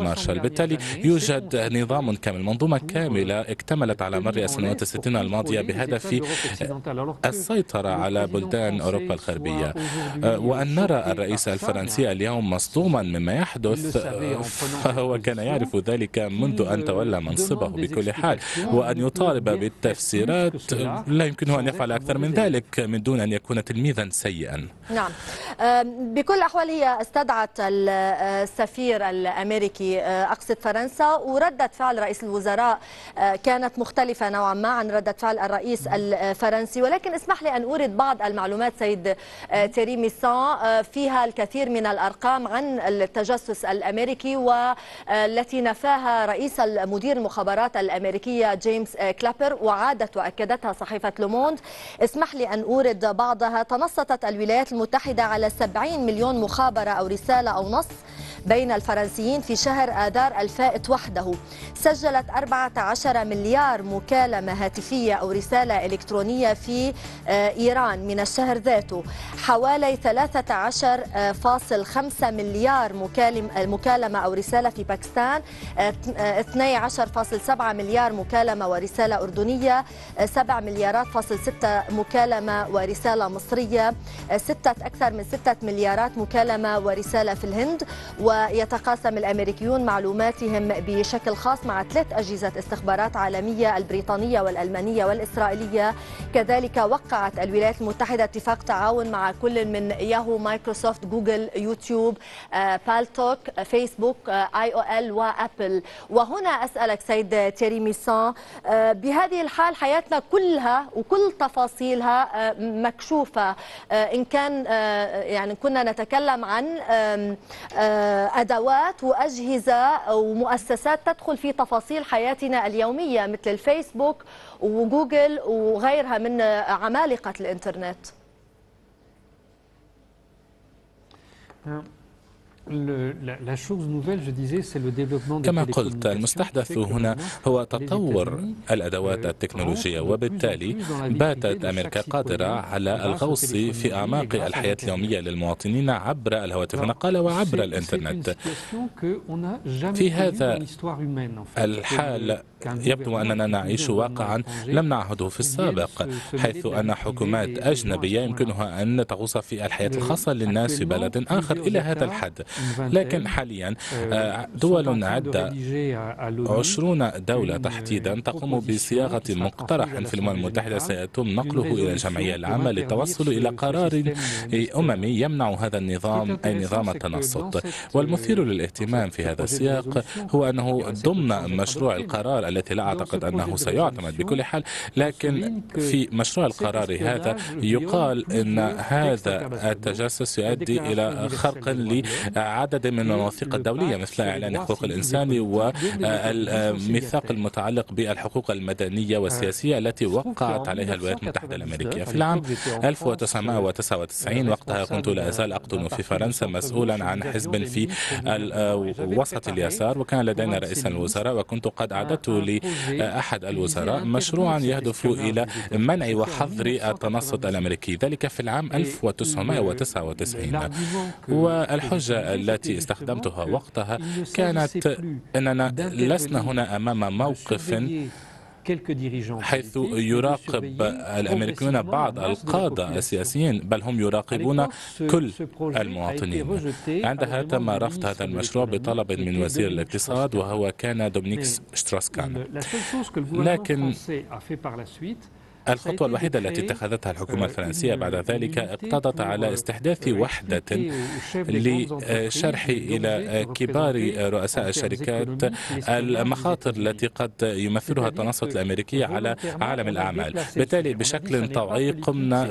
H: مارشال. بالتالي يوجد نظام كامل، منظومة كاملة اكتملت على مر السنوات 60 الماضية بهدف السيطرة على بلدان أوروبا الغربية. وأن نرى الرئيس الفرنسي اليوم مصدوما مما يحدث فهو كان يعرف ذلك منذ أن تولى منصبه بكل حال، وأن يطالب بالتفسيرات لا يمكنه أن يفعل أكثر من ذلك من دون أن يكون تلميذا سيئا.
A: نعم، بكل الأحوال هي استدعت السفير الأمريكي أقصد فرنسا، وردة فعل رئيس الوزراء كانت مختلفة نوعا ما عن ردة فعل الرئيس الفرنسي. ولكن اسمح لي أن أورد بعض المعلومات سيد تيري ميسان فيها الكثير من الأرقام عن التجسس الأمريكي والتي نفاها رئيس مدير المخابرات الأمريكية جيمس كلابر، وعادت وأكدتها صحيفة لوموند. اسمح لي أن أورد بعضها. تنصتت الولايات المتحدة على 70 مليون مخابرة أو رسالة أو نص بين الفرنسيين في شهر آذار الفائت وحده. سجلت 14 مليار مكالمة هاتفية أو رسالة إلكترونية في إيران من الشهر ذاته. حوالي 13.5 مليار مكالمة أو رسالة في باكستان. 12.7 مليار مكالمة ورسالة أردنية. 7 مليارات فاصل 6 مكالمة ورسالة مصرية. أكثر من 6 مليارات مكالمة ورسالة في الهند. ويتقاسم الأمريكيون معلوماتهم بشكل خاص مع 3 أجهزة استخبارات عالمية، البريطانية والألمانية والإسرائيلية. كذلك وقعت الولايات المتحدة اتفاق تعاون مع كل من ياهو، مايكروسوفت، جوجل، يوتيوب، بالتوك، فيسبوك، IOL وأبل. وهنا أسألك سيد تيري ميسان، بهذه الحال حياتنا كلها وكل تفاصيلها مكشوفة، إن كان يعني كنا نتكلم عن أدوات وأجهزة ومؤسسات تدخل في تفاصيل حياتنا اليومية مثل الفيسبوك وجوجل وغيرها من عمالقة الإنترنت.
H: كما قلت، المستحدث هنا هو تطور الأدوات التكنولوجية، وبالتالي باتت أمريكا قادرة على الغوص في أعماق الحياة اليومية للمواطنين عبر الهواتف النقالة وعبر الإنترنت. في هذا الحال يبدو أننا نعيش واقعا لم نعهده في السابق، حيث أن حكومات أجنبية يمكنها أن تغوص في الحياة الخاصة للناس في بلد آخر إلى هذا الحد. لكن حاليا دول عدة 20 دولة تحديدا تقوم بصياغة مقترح في الأمم المتحدة سيتم نقله إلى الجمعية العامة للتوصل إلى قرار أممي يمنع هذا النظام أي نظام التنصت. والمثير للاهتمام في هذا السياق هو أنه ضمن مشروع القرار التي لا أعتقد أنه سيعتمد بكل حال، لكن في مشروع القرار هذا يقال أن هذا التجسس يؤدي إلى خرق لعدد من المواثيق الدولية مثل إعلان حقوق الإنسان والميثاق المتعلق بالحقوق المدنية والسياسية التي وقعت عليها الولايات المتحدة الأمريكية في العام 1999. وقتها كنت لا أزال أقطن في فرنسا مسؤولا عن حزب في وسط اليسار، وكان لدينا رئيسا الوزراء، وكنت قد أعددت لأحد الوزراء مشروعا يهدف إلى منع وحظر التنصت الأمريكي، ذلك في العام 1999. والحجة التي استخدمتها وقتها كانت أننا لسنا هنا أمام موقف حيث يراقب الأمريكيون بعض القادة السياسيين، بل هم يراقبون كل المواطنين. عندها تم رفض هذا المشروع بطلب من وزير الاقتصاد وهو كان دومينيك ستروس-كان. لكن الخطوة الوحيدة التي اتخذتها الحكومة الفرنسية بعد ذلك اقتضت على استحداث وحدة لشرح إلى كبار رؤساء الشركات المخاطر التي قد يمثلها التنصت الأمريكي على عالم الأعمال. بالتالي بشكل طوعي قمنا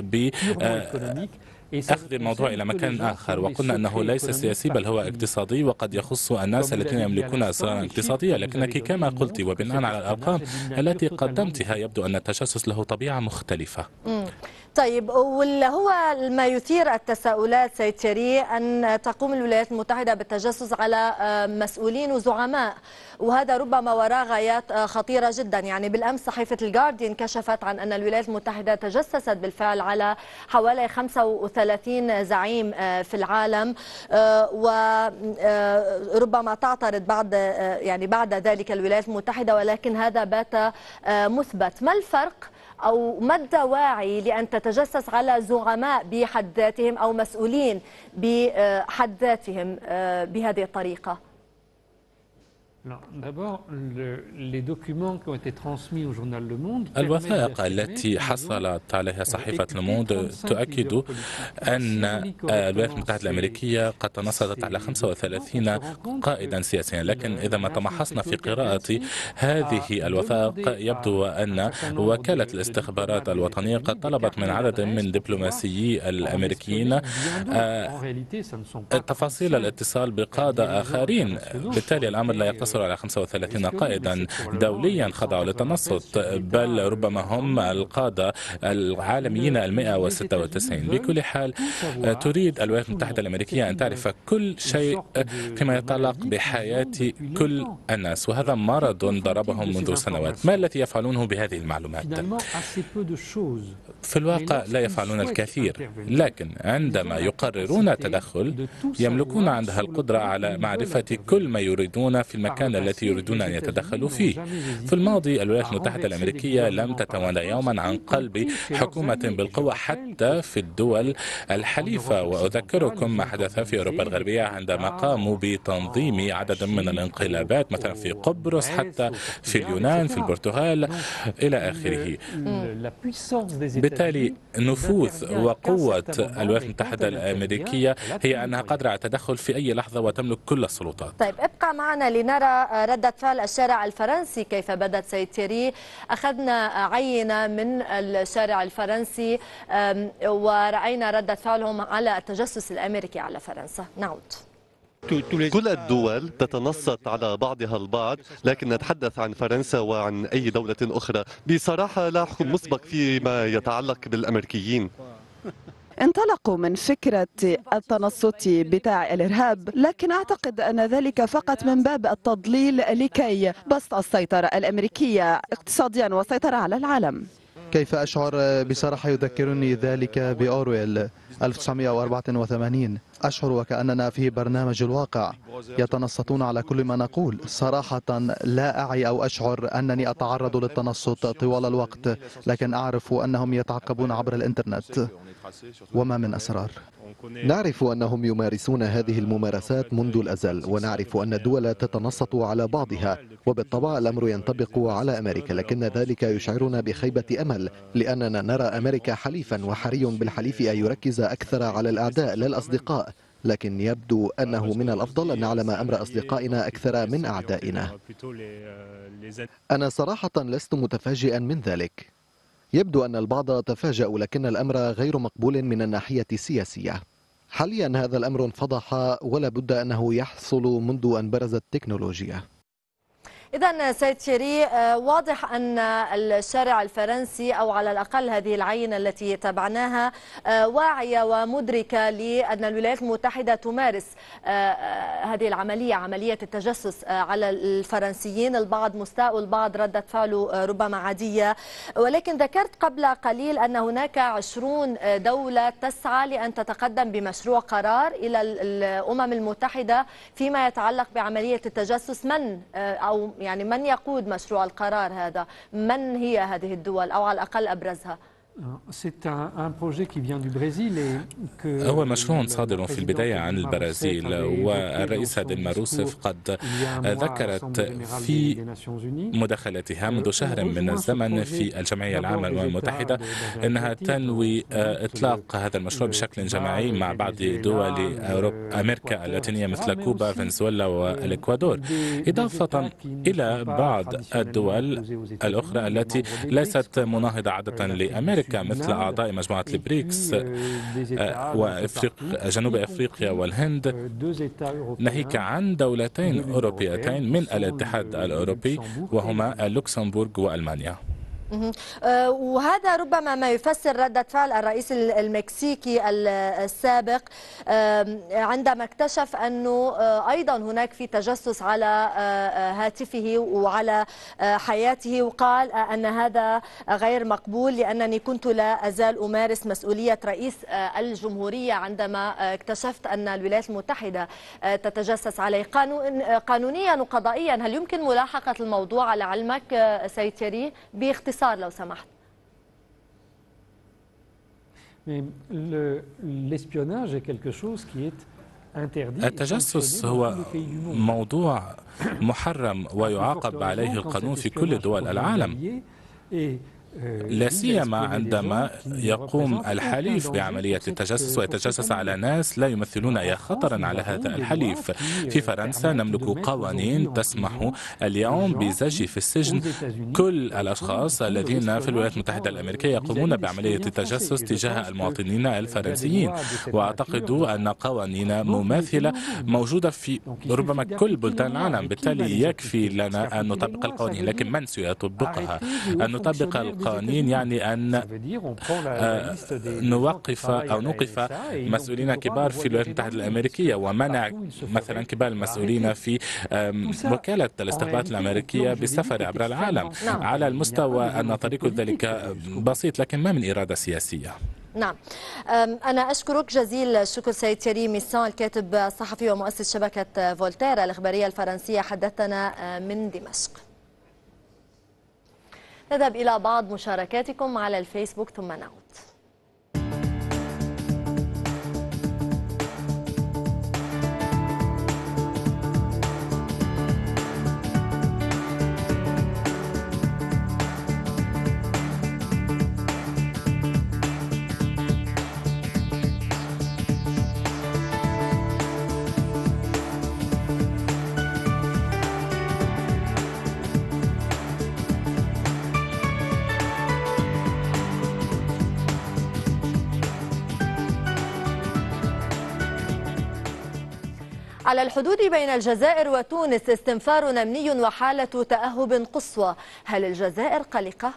H: أخذ الموضوع إلى مكان آخر، وقلنا أنه ليس سياسي بل هو اقتصادي، وقد يخص الناس الذين يملكون أسرارا اقتصادية. لكنك كما قلت وبناء على الأرقام التي قدمتها يبدو أن التجسس له طبيعة مختلفة.
A: طيب، واللي هو ما يثير التساؤلات سيد تيري أن تقوم الولايات المتحدة بالتجسس على مسؤولين وزعماء، وهذا ربما وراء غايات خطيرة جدا. يعني بالأمس صحيفة الجارديان كشفت عن أن الولايات المتحدة تجسست بالفعل على حوالي 35 زعيم في العالم، وربما تعترض بعد ذلك الولايات المتحدة، ولكن هذا بات مثبت. ما الفرق أو ما الدواعي لأن تتجسس على زعماء بحد ذاتهم أو مسؤولين بحد ذاتهم بهذه الطريقة؟
H: الوثائق التي حصلت عليها صحيفة لوموند تؤكد أن الولايات المتحدة الأمريكية قد تنصتت على 35 قائدا سياسيا، لكن إذا ما تمحصنا في قراءة هذه الوثائق يبدو أن وكالة الاستخبارات الوطنية قد طلبت من عدد من دبلوماسيي الأمريكيين تفاصيل الاتصال بقادة آخرين. بالتالي الأمر لا يقتصر على 35 قائدا دوليا خضعوا للتنصت، بل ربما هم القادة العالميين 196. بكل حال تريد الولايات المتحدة الأمريكية أن تعرف كل شيء فيما يتعلق بحياة كل الناس، وهذا مرض ضربهم منذ سنوات. ما الذي يفعلونه بهذه المعلومات؟ في الواقع لا يفعلون الكثير، لكن عندما يقررون التدخل يملكون عندها القدرة على معرفة كل ما يريدون في المكان التي يريدون أن يتدخلوا فيه. في الماضي الولايات المتحدة الأمريكية لم تتوانى يوما عن قلب حكومة بالقوة حتى في الدول الحليفة، وأذكركم ما حدث في أوروبا الغربية عندما قاموا بتنظيم عدد من الانقلابات، مثلا في قبرص، حتى في اليونان، في البرتغال إلى آخره. بالتالي نفوذ وقوة الولايات المتحدة الأمريكية هي أنها قادرة على التدخل في أي لحظة وتملك كل السلطات.
A: طيب، ابقى معنا لنرى ردة فعل الشارع الفرنسي كيف بدت سيد تيري. أخذنا عينة من الشارع الفرنسي ورأينا ردة فعلهم على التجسس الأمريكي على فرنسا. نعود.
I: كل الدول تتنصت على بعضها البعض، لكن نتحدث عن فرنسا وعن أي دولة أخرى. بصراحة لا حكم مسبق فيما يتعلق بالأمريكيين.
J: انطلقوا من فكرة التنصت بتاع الإرهاب، لكن أعتقد أن ذلك فقط من باب التضليل لكي بسط السيطرة الأمريكية اقتصاديا والسيطرة على العالم.
K: كيف أشعر؟ بصراحة يذكرني ذلك بأورويل 1984. أشعر وكأننا في برنامج الواقع، يتنصتون على كل ما نقول. صراحة لا أعي أو أشعر أنني أتعرض للتنصت طوال الوقت، لكن أعرف أنهم يتعقبون عبر الإنترنت وما من أسرار.
I: نعرف أنهم يمارسون هذه الممارسات منذ الأزل، ونعرف أن الدول تتنصت على بعضها، وبالطبع الأمر ينطبق على أمريكا، لكن ذلك يشعرنا بخيبة أمل، لأننا نرى أمريكا حليفا، وحري بالحليف أن يركز أكثر على الأعداء لا الأصدقاء، لكن يبدو أنه من الأفضل أن نعلم أمر أصدقائنا أكثر من أعدائنا. أنا صراحة لست متفاجئا من ذلك. يبدو أن البعض تفاجأوا، لكن الأمر غير مقبول من الناحية السياسية. حاليا هذا الأمر انفضح، ولا بد أنه يحصل منذ أن برزت التكنولوجيا.
A: إذن سيد تيري، واضح أن الشارع الفرنسي أو على الأقل هذه العينة التي تابعناها واعية ومدركة لأن الولايات المتحدة تمارس هذه العملية، عملية التجسس على الفرنسيين. البعض مستاء والبعض ردة فعله ربما عادية، ولكن ذكرت قبل قليل أن هناك 20 دولة تسعى لأن تتقدم بمشروع قرار إلى الأمم المتحدة فيما يتعلق بعملية التجسس. من يقود مشروع القرار هذا؟ من هي هذه الدول أو على الأقل أبرزها؟
H: هو مشروع صادر في البداية عن البرازيل، والرئيسة ديلما روسيف قد ذكرت في مداخلتها منذ شهر من الزمن في الجمعية العامة للأمم المتحدة أنها تنوي إطلاق هذا المشروع بشكل جماعي مع بعض دول أمريكا اللاتينية مثل كوبا، فنزويلا والإكوادور، إضافة إلى بعض الدول الأخرى التي ليست مناهضة عادة لأمريكا مثل أعضاء مجموعة البريكس وجنوب أفريقيا والهند، ناهيك عن دولتين أوروبيتين من الاتحاد الأوروبي وهما اللوكسمبورغ وألمانيا.
A: وهذا ربما ما يفسر ردة فعل الرئيس المكسيكي السابق عندما اكتشف أنه أيضا هناك في تجسس على هاتفه وعلى حياته، وقال أن هذا غير مقبول لأنني كنت لا أزال أمارس مسؤولية رئيس الجمهورية عندما اكتشفت أن الولايات المتحدة تتجسس عليه. قانونيا وقضائيا هل يمكن ملاحقة الموضوع على علمك سيد تيري باختصار لو سمحت؟
H: التجسس هو موضوع محرم ويعاقب عليه القانون في كل دول العالم، لا سيما عندما يقوم الحليف بعملية التجسس ويتجسس على ناس لا يمثلون أي خطرا على هذا الحليف. في فرنسا نملك قوانين تسمح اليوم بزج في السجن كل الأشخاص الذين في الولايات المتحدة الأمريكية يقومون بعملية التجسس تجاه المواطنين الفرنسيين، وأعتقد أن قوانين مماثلة موجودة في ربما كل بلدان العالم. بالتالي يكفي لنا أن نطبق القوانين، لكن من سيطبقها؟ أن نطبق القوانين يعني أن نوقف مسؤولين كبار في الولايات المتحدة الأمريكية، ومنع مثلا كبار المسؤولين في وكالة الاستخبارات الأمريكية بالسفر عبر العالم. على المستوى أن طريق ذلك بسيط، لكن ما من إرادة سياسية.
A: نعم، أنا أشكرك جزيل الشكر سيد تيري ميسان، الكاتب الصحفي ومؤسس شبكة فولتير الإخبارية الفرنسية، حدثنا من دمشق. نذهب إلى بعض مشاركاتكم على الفيسبوك ثم نعود. على الحدود بين الجزائر وتونس استنفار أمني وحالة تأهب قصوى، هل الجزائر قلقة؟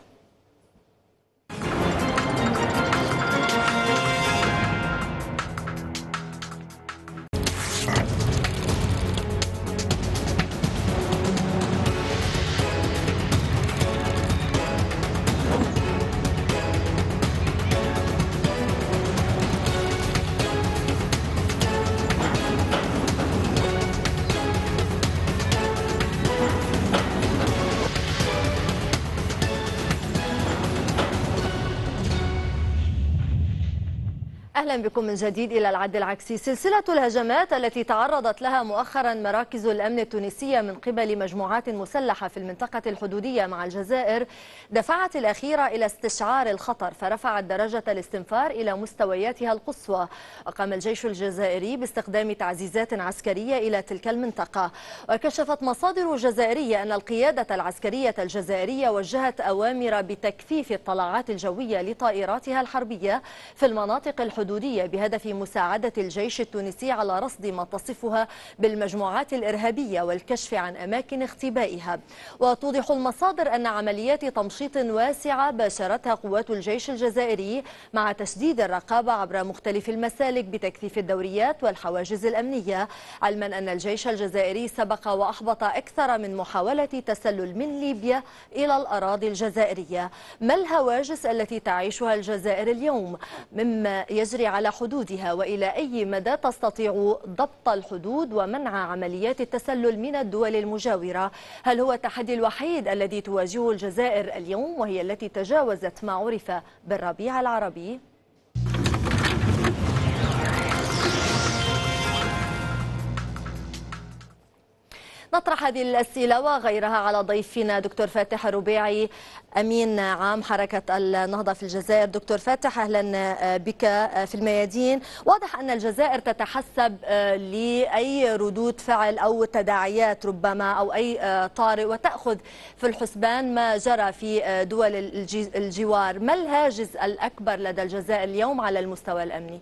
A: أهلا بكم من جديد إلى العد العكسي. سلسلة الهجمات التي تعرضت لها مؤخرا مراكز الأمن التونسية من قبل مجموعات مسلحة في المنطقة الحدودية مع الجزائر دفعت الأخيرة إلى استشعار الخطر، فرفعت درجة الاستنفار إلى مستوياتها القصوى. وقام الجيش الجزائري باستخدام تعزيزات عسكرية إلى تلك المنطقة. وكشفت مصادر جزائرية أن القيادة العسكرية الجزائرية وجهت أوامر بتكثيف الطلعات الجوية لطائراتها الحربية في المناطق الحدودية بهدف مساعدة الجيش التونسي على رصد ما تصفها بالمجموعات الإرهابية والكشف عن أماكن اختبائها. وتوضح المصادر أن عمليات تمشيط واسعة باشرتها قوات الجيش الجزائري مع تشديد الرقابة عبر مختلف المسالك بتكثيف الدوريات والحواجز الأمنية، علما أن الجيش الجزائري سبق وأحبط أكثر من محاولة تسلل من ليبيا إلى الأراضي الجزائرية. ما الهواجس التي تعيشها الجزائر اليوم مما يجري على حدودها، وإلى أي مدى تستطيع ضبط الحدود ومنع عمليات التسلل من الدول المجاورة؟ هل هو التحدي الوحيد الذي تواجهه الجزائر اليوم وهي التي تجاوزت ما عرف بالربيع العربي؟ نطرح هذه الأسئلة وغيرها على ضيفنا دكتور فاتح الربيعي، أمين عام حركة النهضة في الجزائر. دكتور فاتح، أهلا بك في الميادين. واضح أن الجزائر تتحسب لأي ردود فعل أو تداعيات ربما أو أي طارئ، وتأخذ في الحسبان ما جرى في دول الجوار. ما الهاجس الأكبر لدى الجزائر اليوم على المستوى الأمني؟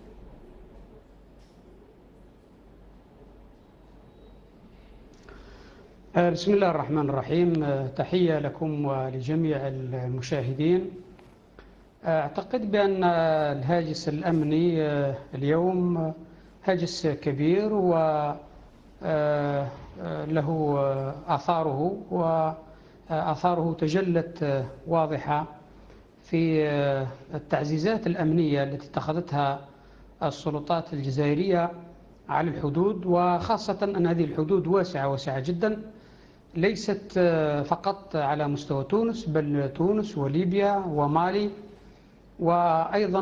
L: بسم الله الرحمن الرحيم. تحية لكم ولجميع المشاهدين. أعتقد بأن الهاجس الأمني اليوم هاجس كبير وله آثاره، وآثاره تجلت واضحة في التعزيزات الأمنية التي اتخذتها السلطات الجزائرية على الحدود، وخاصة أن هذه الحدود واسعة جدا، ليست فقط على مستوى تونس، بل تونس وليبيا ومالي، وأيضا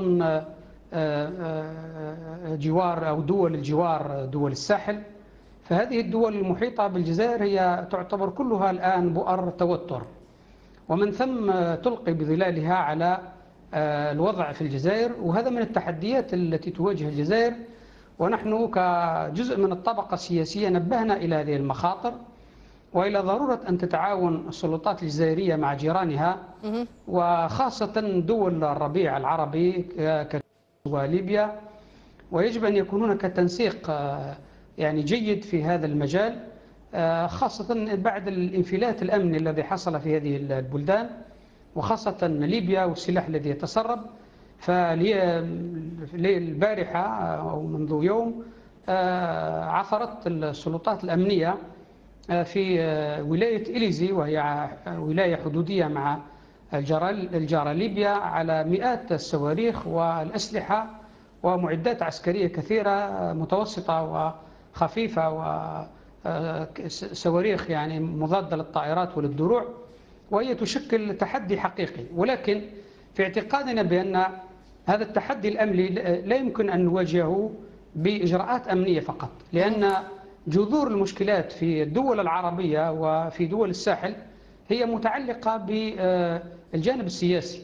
L: جوار أو دول الجوار، دول الساحل. فهذه الدول المحيطة بالجزائر هي تعتبر كلها الآن بؤر توتر، ومن ثم تلقي بظلالها على الوضع في الجزائر. وهذا من التحديات التي تواجه الجزائر، ونحن كجزء من الطبقة السياسية نبهنا إلى هذه المخاطر وإلى ضرورة أن تتعاون السلطات الجزائرية مع جيرانها، وخاصة دول الربيع العربي وليبيا، ويجب أن يكون هناك تنسيق يعني جيد في هذا المجال، خاصة بعد الانفلات الأمني الذي حصل في هذه البلدان، وخاصة ليبيا والسلاح الذي يتسرب. فالبارحة أو منذ يوم عثرت السلطات الأمنية في ولاية إليزي، وهي ولاية حدودية مع الجارة ليبيا، على مئات الصواريخ والأسلحة ومعدات عسكرية كثيرة متوسطة وخفيفة، وصواريخ يعني مضادة للطائرات وللدروع، وهي تشكل تحدي حقيقي. ولكن في اعتقادنا بأن هذا التحدي الأمني لا يمكن أن نواجهه بإجراءات أمنية فقط، لأن جذور المشكلات في الدول العربية وفي دول الساحل هي متعلقة بالجانب السياسي.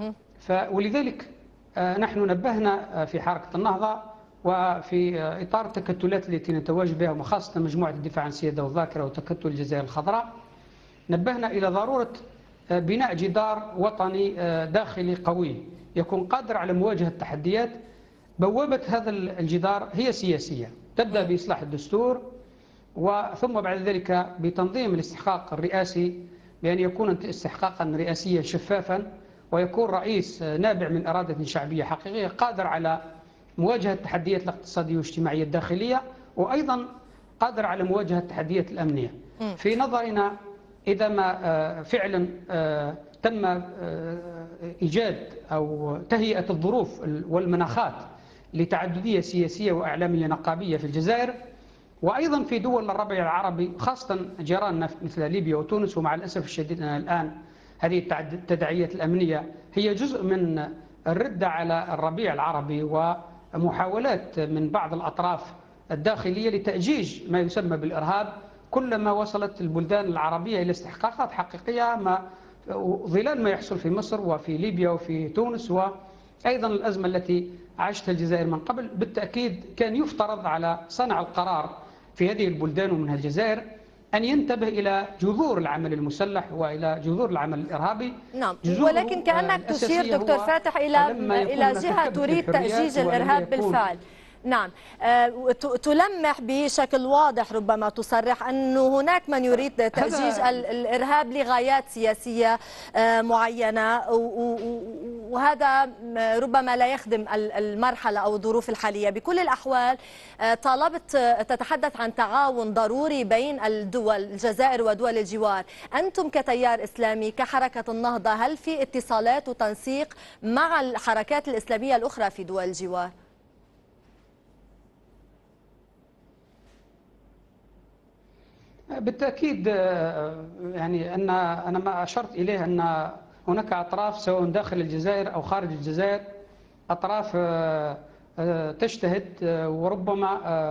L: ولذلك نحن نبهنا في حركة النهضة وفي إطار التكتلات التي نتواجد بها، وخاصة مجموعة الدفاع عن السيادة والذاكرة وتكتل الجزائر الخضراء، نبهنا إلى ضرورة بناء جدار وطني داخلي قوي يكون قادر على مواجهة التحديات. بوابة هذا الجدار هي سياسية، تبدأ بإصلاح الدستور، وثم بعد ذلك بتنظيم الاستحقاق الرئاسي، بأن يكون استحقاقا رئاسيا شفافا، ويكون رئيس نابع من إرادة شعبية حقيقية قادر على مواجهة التحديات الاقتصادية والاجتماعية الداخلية، وأيضا قادر على مواجهة التحديات الأمنية. في نظرنا إذا ما فعلا تم إيجاد أو تهيئة الظروف والمناخات لتعددية سياسية وإعلامية نقابية في الجزائر، وأيضا في دول الربيع العربي، خاصة جيراننا مثل ليبيا وتونس، ومع الأسف الشديد أن الآن هذه التداعيات الأمنية هي جزء من الردة على الربيع العربي، ومحاولات من بعض الأطراف الداخلية لتأجيج ما يسمى بالإرهاب، كلما وصلت البلدان العربية إلى استحقاقات حقيقية ظلال ما يحصل في مصر وفي ليبيا وفي تونس، وأيضا الأزمة التي عاشتها الجزائر من قبل. بالتأكيد كان يفترض على صانع القرار في هذه البلدان ومنها الجزائر أن ينتبه إلى جذور العمل المسلح وإلى جذور العمل الإرهابي.
A: نعم، ولكن كأنك تشير دكتور فاتح إلى جهة تريد تأجيج الإرهاب بالفعل. نعم، تلمح بشكل واضح، ربما تصرح أن هناك من يريد تأجيج الإرهاب لغايات سياسية معينة، وهذا ربما لا يخدم المرحلة أو الظروف الحالية. بكل الأحوال طالبت تتحدث عن تعاون ضروري بين الدول، الجزائر ودول الجوار. أنتم كتيار إسلامي كحركة النهضة، هل في اتصالات وتنسيق مع الحركات الإسلامية الأخرى في دول الجوار؟
L: بالتأكيد، يعني أنا ما أشرت إليه أن هناك أطراف سواء داخل الجزائر أو خارج الجزائر، أطراف تجتهد وربما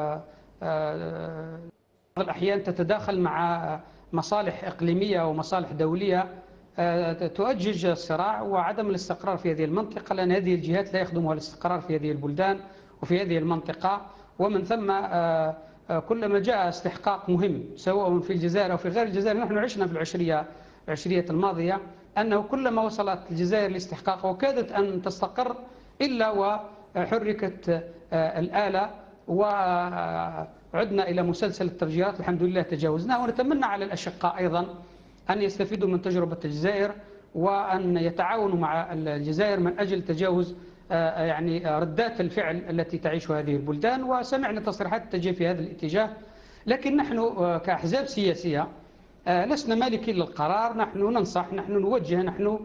L: بعض الأحيان تتداخل مع مصالح إقليمية ومصالح دولية تؤجج الصراع وعدم الاستقرار في هذه المنطقة، لأن هذه الجهات لا يخدمها الاستقرار في هذه البلدان وفي هذه المنطقة. ومن ثم كلما جاء استحقاق مهم سواء في الجزائر أو في غير الجزائر، نحن عشنا في العشرية الماضية أنه كلما وصلت الجزائر لاستحقاق وكادت أن تستقر إلا وحركت الآلة عدنا إلى مسلسل التفجيرات الحمد لله تجاوزناه، ونتمنى على الأشقاء أيضا أن يستفيدوا من تجربة الجزائر وأن يتعاونوا مع الجزائر من أجل تجاوز يعني ردات الفعل التي تعيشها هذه البلدان. وسمعنا تصريحات تجي في هذا الاتجاه، لكن نحن كأحزاب سياسية لسنا مالكين للقرار، نحن ننصح، نحن نوجه،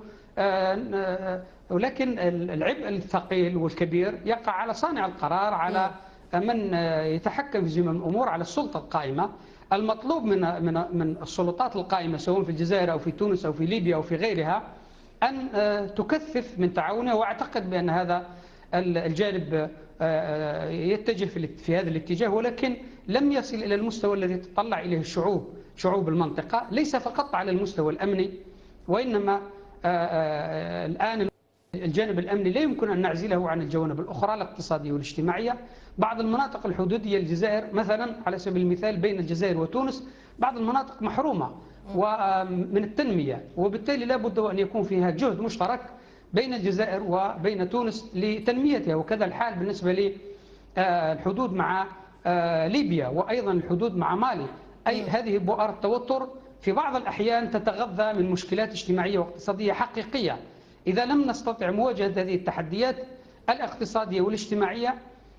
L: ولكن العبء الثقيل والكبير يقع على صانع القرار، على من يتحكم في زمام الأمور، على السلطة القائمة. المطلوب من السلطات القائمة سواء في الجزائر أو في تونس أو في ليبيا أو في غيرها أن تكثف من تعاونها، وأعتقد بأن هذا الجانب يتجه في هذا الاتجاه، ولكن لم يصل إلى المستوى الذي تطلع إليه شعوب المنطقة، ليس فقط على المستوى الأمني، وإنما الآن الجانب الأمني لا يمكن أن نعزله عن الجوانب الأخرى الاقتصادية والاجتماعية. بعض المناطق الحدودية للجزائر مثلا على سبيل المثال بين الجزائر وتونس بعض المناطق محرومة ومن التنمية، وبالتالي لا بد أن يكون فيها جهد مشترك بين الجزائر وبين تونس لتنميتها، وكذا الحال بالنسبة للحدود مع ليبيا وأيضا الحدود مع مالي. أي هذه بؤر التوتر في بعض الأحيان تتغذى من مشكلات اجتماعية واقتصادية حقيقية. إذا لم نستطع مواجهة هذه التحديات الاقتصادية والاجتماعية،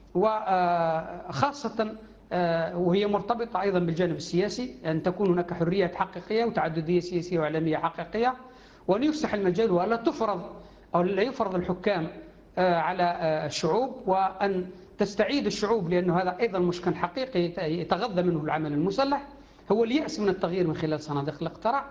L: وخاصة وهي مرتبطة أيضا بالجانب السياسي، أن تكون هناك حرية حقيقية وتعددية سياسية وإعلامية حقيقية، وأن يفسح المجال ولا تفرض أو لا يفرض الحكام على الشعوب، وأن تستعيد الشعوب، لأنه هذا أيضا مشكل حقيقي يتغذى منه العمل المسلح، هو اليأس من التغيير من خلال صناديق الاقتراع.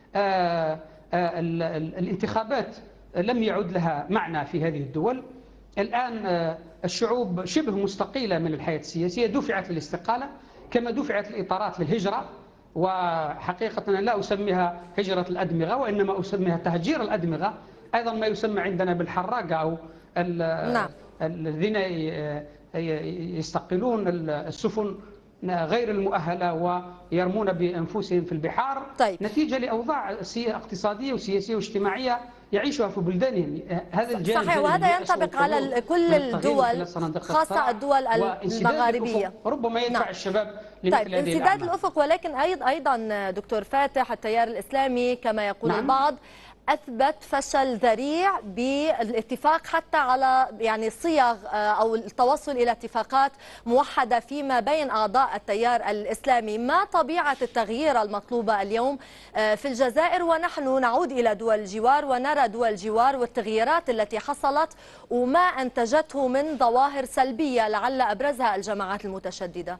L: الانتخابات لم يعد لها معنى في هذه الدول. الآن الشعوب شبه مستقيلة من الحياة السياسية، دفعت للاستقالة كما دفعت الإطارات للهجرة، وحقيقة أنا لا أسميها هجرة الأدمغة وإنما أسميها تهجير الأدمغة، أيضا ما يسمى عندنا بالحراقة أو الذين يستقلون السفن غير المؤهلة ويرمون بأنفسهم في البحار.
A: طيب.
L: نتيجة لأوضاع اقتصادية وسياسية واجتماعية يعيشها في بلدانهم. هذا الجانب
A: صحيح، وهذا ينطبق على كل الدول خاصة الدول المغاربية.
L: ربما يدفع الشباب لمثل
A: طيب،
L: هذه
A: انسداد الأفق، ولكن أيضا دكتور فاتح التيار الإسلامي كما يقول البعض أثبت فشل ذريع بالاتفاق حتى على يعني صيغ أو التوصل إلى اتفاقات موحدة فيما بين أعضاء التيار الإسلامي. ما طبيعة التغيير المطلوبة اليوم في الجزائر ونحن نعود إلى دول الجوار ونرى دول الجوار والتغييرات التي حصلت وما أنتجته من ظواهر سلبية لعل أبرزها الجماعات المتشددة؟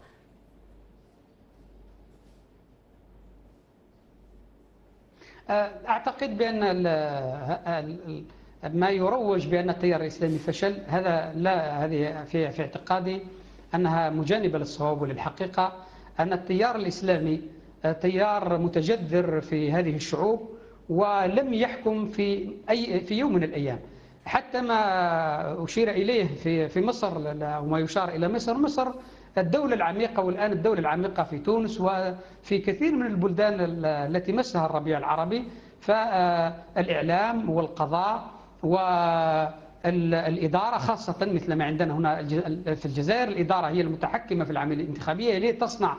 L: أعتقد بأن ما يروج بأن التيار الإسلامي فشل هذه في اعتقادي أنها مجانبة للصواب وللحقيقة. أن التيار الإسلامي تيار متجذر في هذه الشعوب ولم يحكم في يوم من الأيام، حتى ما أشير إليه في مصر وما يشار إلى مصر الدولة العميقة، والآن الدولة العميقة في تونس وفي كثير من البلدان التي مسها الربيع العربي. فالإعلام والقضاء والإدارة خاصة مثل ما عندنا هنا في الجزائر، الإدارة هي المتحكمة في العملية الانتخابية، هي تصنع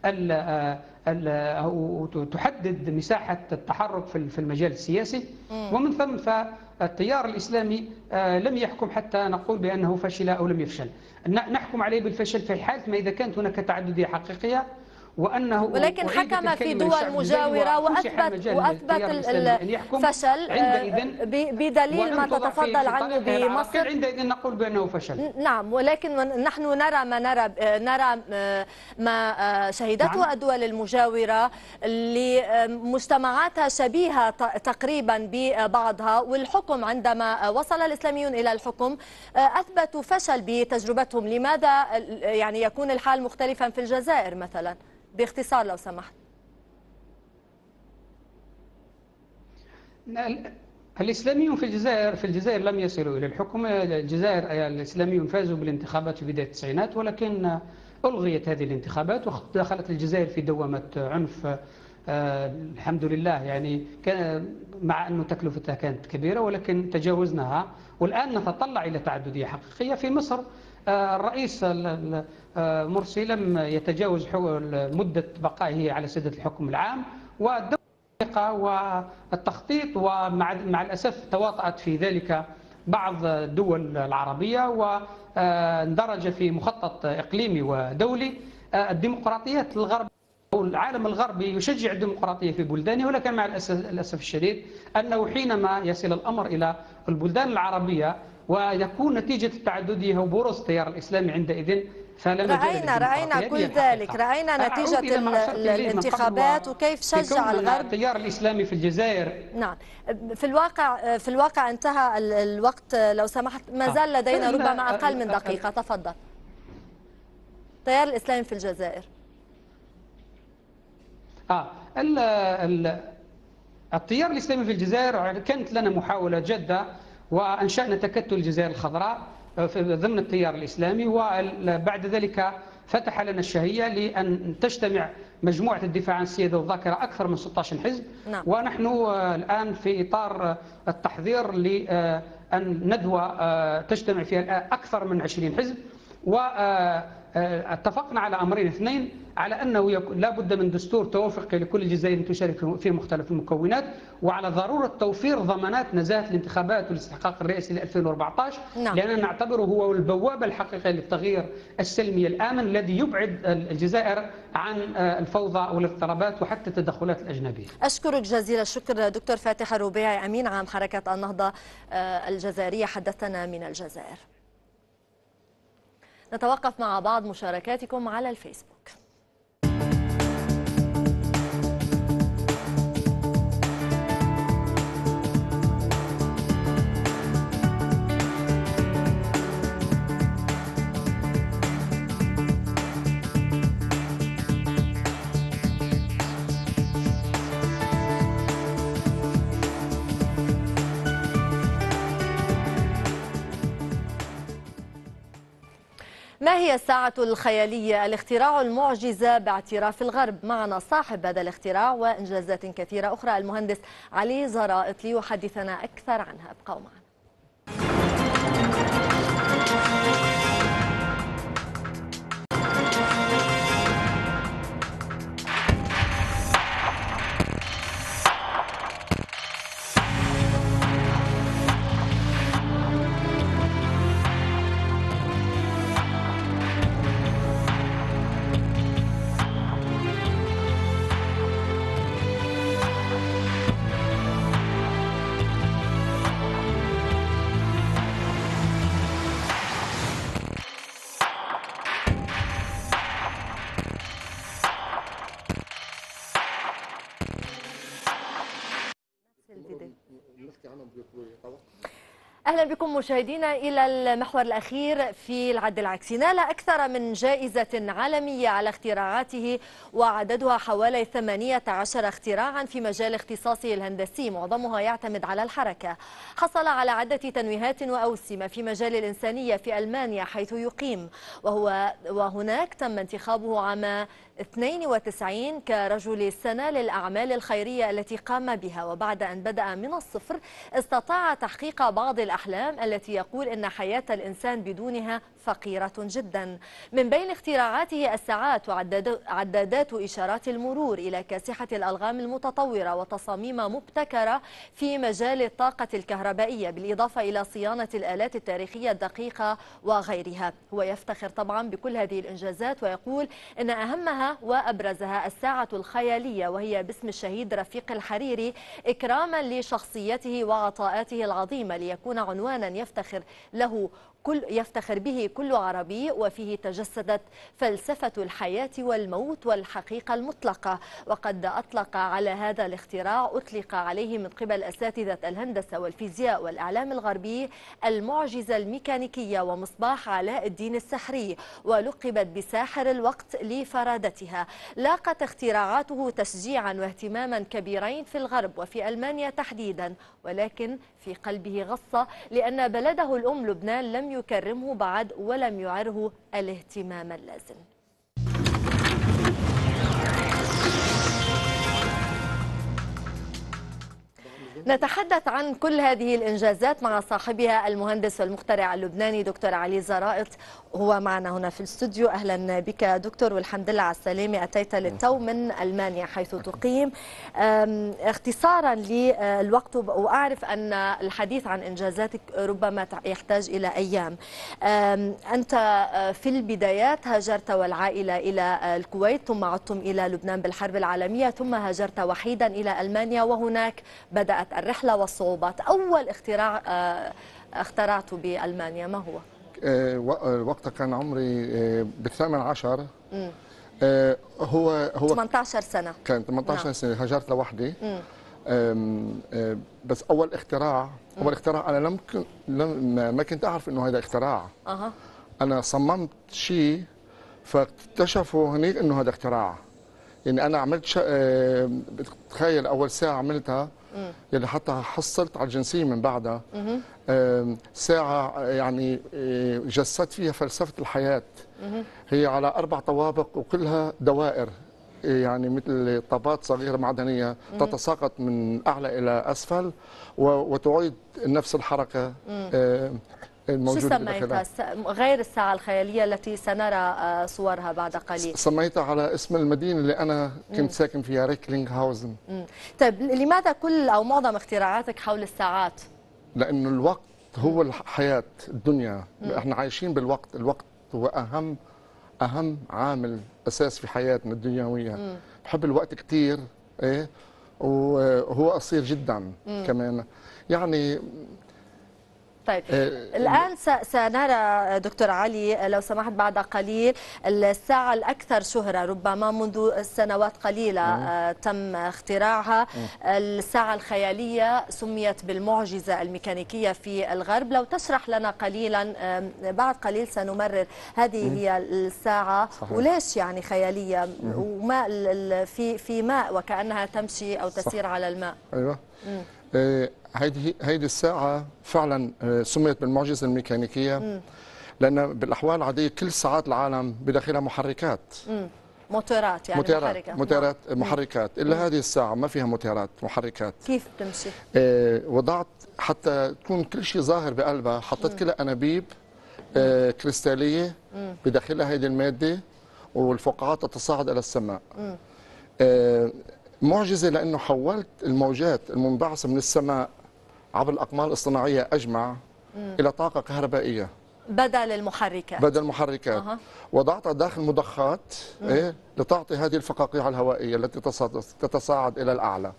L: وتحدد مساحة التحرك في المجال السياسي. ومن ثم فالتيار الإسلامي لم يحكم حتى نقول بأنه فشل أو لم يفشل. نحكم عليه بالفشل في حالة ما إذا كانت هناك تعددية حقيقية،
A: ولكن حكم في دول مجاورة وأثبت الفشل بدليل ما تتفضل عنه بمصر.
L: عندئذ نقول بأنه فشل.
A: نعم، ولكن نحن نرى ما شهدته الدول المجاورة لمجتمعاتها شبيهة تقريبا ببعضها، والحكم عندما وصل الإسلاميون إلى الحكم أثبتوا فشل بتجربتهم. لماذا يعني يكون الحال مختلفا في الجزائر مثلا؟ باختصار لو سمحت.
L: الإسلاميون في الجزائر لم يصلوا إلى الحكم. الإسلاميون فازوا بالانتخابات في بداية التسعينات، ولكن ألغيت هذه الانتخابات ودخلت الجزائر في دوامة عنف. الحمد لله، يعني مع أنه تكلفتها كانت كبيرة ولكن تجاوزناها، والآن نتطلع إلى تعددية حقيقية. في مصر الرئيس مرسي لم يتجاوز مدة بقائه على سدة الحكم العام، والدقة والتخطيط، ومع الأسف تواطأت في ذلك بعض الدول العربية واندرج في مخطط إقليمي ودولي. الديمقراطيات الغرب أو العالم الغربي يشجع الديمقراطية في بلدانه، ولكن مع الأسف الشديد أنه حينما يصل الأمر إلى البلدان العربية ويكون نتيجة التعددية وبروز التيار الإسلامي عندئذ فلا مجال
A: رأينا كل ذلك، رأينا نتيجة الانتخابات وكيف شجع الغرب
L: التيار الإسلامي في الجزائر.
A: نعم، في الواقع انتهى الوقت، لو سمحت ما زال لدينا ربما أقل من دقيقة، تفضل. التيار الإسلامي في الجزائر.
L: التيار الإسلامي في الجزائر كانت لنا محاولة جادة وأنشأنا تكتل الجزائر الخضراء ضمن التيار الإسلامي، وبعد ذلك فتح لنا الشهية لأن تجتمع مجموعة الدفاع عن السيادة والذاكرة أكثر من 16 حزب.
A: نعم.
L: ونحن الآن في إطار التحضير لأن ندوة تجتمع فيها أكثر من 20 حزب، واتفقنا على أمرين اثنين: على أنه لا بد من دستور توافقي لكل الجزائر تشارك في مختلف المكونات، وعلى ضرورة توفير ضمانات نزاهة الانتخابات والاستحقاق الرئاسي ل 2014.
A: نعم.
L: لأننا نعتبره هو البوابة الحقيقية للتغيير السلمي الآمن الذي يبعد الجزائر عن الفوضى والاضطرابات وحتى التدخلات الأجنبية.
A: أشكرك جزيل الشكر دكتور فاتح الربيعي، أمين عام حركة النهضة الجزائرية، حدثنا من الجزائر. نتوقف مع بعض مشاركاتكم على الفيسبوك. ما هي الساعة الخيالية؟ الاختراع المعجزة باعتراف الغرب. معنا صاحب هذا الاختراع وإنجازات كثيرة أخرى، المهندس علي زرائط، ليحدثنا أكثر عنها. ابقوا معنا. أهلا بكم مشاهدينا إلى المحور الأخير في العد العكسي. نال أكثر من جائزة عالمية على اختراعاته، وعددها حوالي 18 اختراعا في مجال اختصاصه الهندسي، معظمها يعتمد على الحركة. حصل على عدة تنويهات وأوسمة في مجال الإنسانية في ألمانيا حيث يقيم، وهناك تم انتخابه عام 92 كرجل السنة للأعمال الخيرية التي قام بها. وبعد أن بدأ من الصفر استطاع تحقيق بعض الأحلام التي يقول إن حياة الإنسان بدونها فقيرة جدا. من بين اختراعاته الساعات وعدادات إشارات المرور، إلى كاسحة الألغام المتطورة وتصاميم مبتكرة في مجال الطاقة الكهربائية، بالإضافة إلى صيانة الآلات التاريخية الدقيقة وغيرها. هو يفتخر طبعا بكل هذه الإنجازات ويقول إن أهمها وأبرزها الساعة الخيالية، وهي باسم الشهيد رفيق الحريري، إكراما لشخصيته وعطاءاته العظيمة، ليكون عنوانا يفتخر به كل عربي، وفيه تجسدت فلسفة الحياة والموت والحقيقة المطلقة. وقد أطلق على هذا الاختراع عليه من قبل أساتذة الهندسة والفيزياء والإعلام الغربي المعجزة الميكانيكية ومصباح علاء الدين السحري، ولقبت بساحر الوقت لفرادتها. لاقت اختراعاته تشجيعا واهتماما كبيرين في الغرب وفي ألمانيا تحديدا، ولكن في قلبه غصة لأن بلده الأم لبنان لم يكرمه بعد ولم يعره الاهتمام اللازم. نتحدث عن كل هذه الإنجازات مع صاحبها المهندس والمخترع اللبناني دكتور علي زرائط، هو معنا هنا في الاستوديو. أهلا بك دكتور، والحمد لله على السلامة. أتيت للتو من ألمانيا حيث تقيم. اختصارا للوقت، وأعرف أن الحديث عن إنجازاتك ربما يحتاج إلى أيام. أنت في البدايات هاجرت والعائلة إلى الكويت، ثم عدتم إلى لبنان بالحرب العالمية، ثم هاجرت وحيدا إلى ألمانيا، وهناك بدأت الرحلة والصعوبات. أول اختراع اخترعته بألمانيا ما هو؟
M: وقتها كان عمري ب18. هو
A: 18 سنة.
M: كان 18 سنة. هاجرت لوحدي. بس أول اختراع أنا ما كنت أعرف إنه هذا اختراع. أنا صممت شيء فاكتشفوا هنيك إنه هذا اختراع. يعني أنا عملت بتخيل أول ساعة عملتها يلي حتى حصلت على الجنسية من بعدها. ساعة يعني جسدت فيها فلسفة الحياة. هي على 4 طوابق وكلها دوائر، يعني مثل طابات صغيرة معدنية تتساقط من أعلى إلى أسفل وتعيد نفس الحركة
A: شو سميتها غير الساعة الخيالية التي سنرى صورها بعد قليل؟
M: سميتها على اسم المدينة اللي أنا كنت ساكن فيها، ريكلينغهاوزن.
A: طيب لماذا كل أو معظم اختراعاتك حول الساعات؟
M: لأنه الوقت هو الحياة، الدنيا. احنا عايشين بالوقت. الوقت هو أهم عامل أساس في حياتنا الدنيوية. بحب الوقت كثير، وهو قصير جدا كمان يعني.
A: طيب الآن سنرى دكتور علي لو سمحت بعد قليل الساعة الأكثر شهرة ربما منذ سنوات قليلة تم اختراعها. الساعة الخيالية سميت بالمعجزة الميكانيكية في الغرب. لو تشرح لنا قليلا، بعد قليل سنمرر هذه هي الساعة. صحيح. وليش يعني خيالية وماء في ماء وكأنها تمشي أو تسير على الماء.
M: أيوة. هيدي الساعة فعلا سميت بالمعجزة الميكانيكية لأن بالأحوال العادية كل ساعات العالم بداخلها محركات.
A: موتورات يعني
M: موتورات محركات، إلا هذه الساعة ما فيها موتورات محركات.
A: كيف تمشي؟
M: وضعت حتى تكون كل شيء ظاهر بقلبها، حطيت كلها أنابيب كريستالية بداخلها هذه المادة، والفقاعات تتصاعد إلى السماء. معجزة لأنه حولت الموجات المنبعثة من السماء عبر الأقمار الاصطناعية أجمع إلى طاقة كهربائية
A: بدل المحركات.
M: وضعتها داخل مضخات لتعطي هذه الفقاقيع الهوائية التي تتصاعد إلى الأعلى.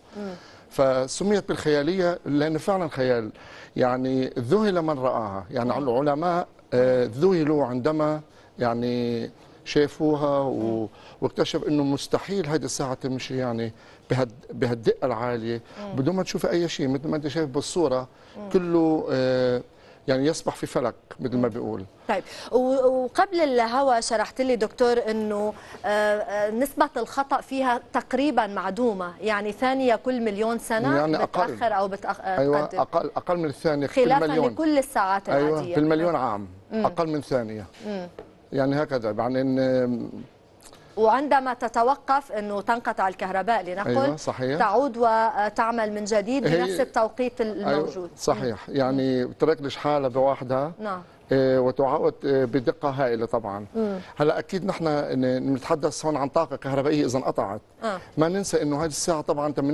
M: فسميت بالخيالية لأن فعلا خيال. يعني ذهل من رآها، يعني العلماء ذهلوا عندما يعني شافوها واكتشف انه مستحيل هذه الساعه تمشي يعني بهالدقه العاليه بدون ما تشوف اي شيء. مثل ما انت شايف بالصوره كله يعني يسبح في فلك مثل ما بيقول.
A: طيب وقبل الهوا شرحت لي دكتور انه نسبه الخطا فيها تقريبا معدومه، يعني ثانيه كل مليون سنه يعني بتاخر او بتقدم.
M: ايوه اقل من الثانيه كل مليون،
A: خلافا لكل الساعات العاديه.
M: ايوه في المليون عام اقل من ثانيه. يعني هكذا يعني
A: وعندما تتوقف انه تنقطع الكهرباء لنقل.
M: أيوة صحيح.
A: تعود وتعمل من جديد بنفس التوقيت الموجود.
M: أيوة صحيح. يعني بتركلش حالها بوحدها.
A: نعم.
M: وتعود بدقه هائله طبعا. هلا اكيد نحن نتحدث هون عن طاقه كهربائيه اذا انقطعت. ما ننسى انه هذه الساعه طبعا 80%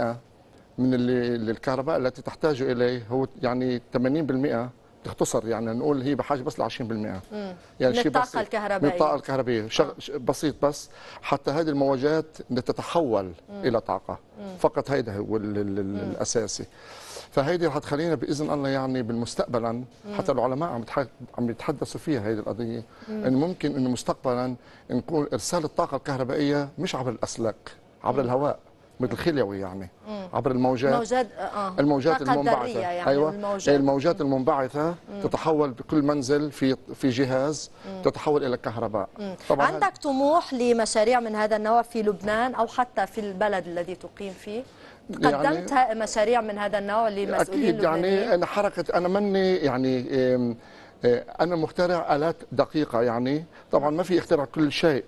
M: من الكهرباء التي تحتاج اليه هو يعني 80% تختصر، يعني نقول هي بحاجه بس ل 20%. يعني
A: من الطاقه الكهربائيه.
M: من الطاقه الكهربائيه بسيط بس حتى هذه الموجات تتحول الى طاقه. فقط هيدا هو الاساسي. فهيدي رح تخلينا باذن الله يعني بالمستقبلا حتى العلماء عم يتحدثوا فيها هيدي القضيه انه ممكن انه مستقبلا نكون ارسال الطاقه الكهربائيه مش عبر الاسلاك، عبر الهواء مثل خليوي يعني عبر الموجات المنبعثه. يعني ايوه الموجات المنبعثه تتحول بكل منزل في جهاز تتحول الى كهرباء.
A: طبعا عندك طموح لمشاريع من هذا النوع في لبنان او حتى في البلد الذي تقيم فيه؟ قدمت يعني مشاريع من هذا النوع لمسؤولين
M: اكيد لبنانيين؟ يعني انا مني يعني انا مخترع الات دقيقه، يعني طبعا ما في اختراع كل شيء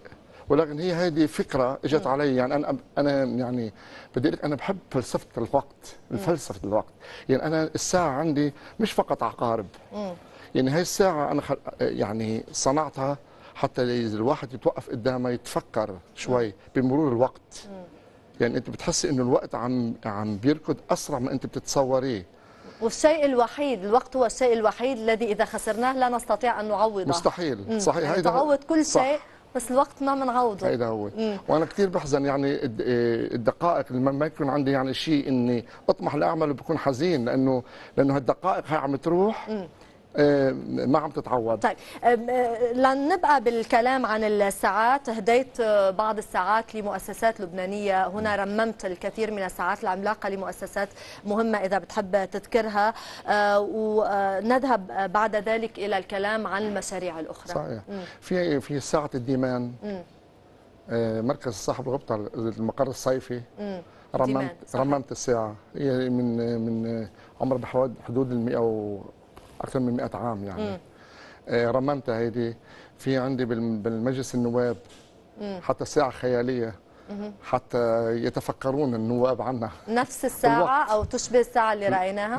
M: ولكن هي هذه فكره اجت علي. يعني انا يعني بدي لك انا بحب فلسفه الوقت، فلسفه الوقت. يعني انا الساعه عندي مش فقط عقارب. يعني هاي الساعه انا يعني صنعتها حتى الواحد يتوقف قدامها يتفكر شوي بمرور الوقت. يعني انت بتحسي انه الوقت عم بيركض اسرع ما انت بتتصوريه.
A: والشيء الوحيد، الوقت هو الشيء الوحيد الذي إذا خسرناه لا نستطيع أن نعوضه.
M: مستحيل. صحيح.
A: يعني تعوض كل شيء بس الوقت ما بنعوضه.
M: هيدا هو. وانا كثير بحزن يعني الدقائق لما ما يكون عندي يعني شيء اني اطمح لاعمله بكون حزين، لانه هالدقائق هاي عم تروح ما عم تتعوض.
A: طيب لنبقى بالكلام عن الساعات. هديت بعض الساعات لمؤسسات لبنانية هنا، رممت الكثير من الساعات العملاقة لمؤسسات مهمة إذا بتحب تذكرها، ونذهب بعد ذلك إلى الكلام عن المشاريع الأخرى.
M: صحيح. في ساعة الديمان، مركز صاحب الغبطة المقر الصيفي، رممت الساعة. هي من عمر بحدود 100 أكثر من 100 عام يعني. رممتها هيدي. في عندي بالمجلس النواب حتى ساعة خيالية حتى يتفكرون النواب عنها.
A: نفس الساعة أو تشبه الساعة اللي رأيناها؟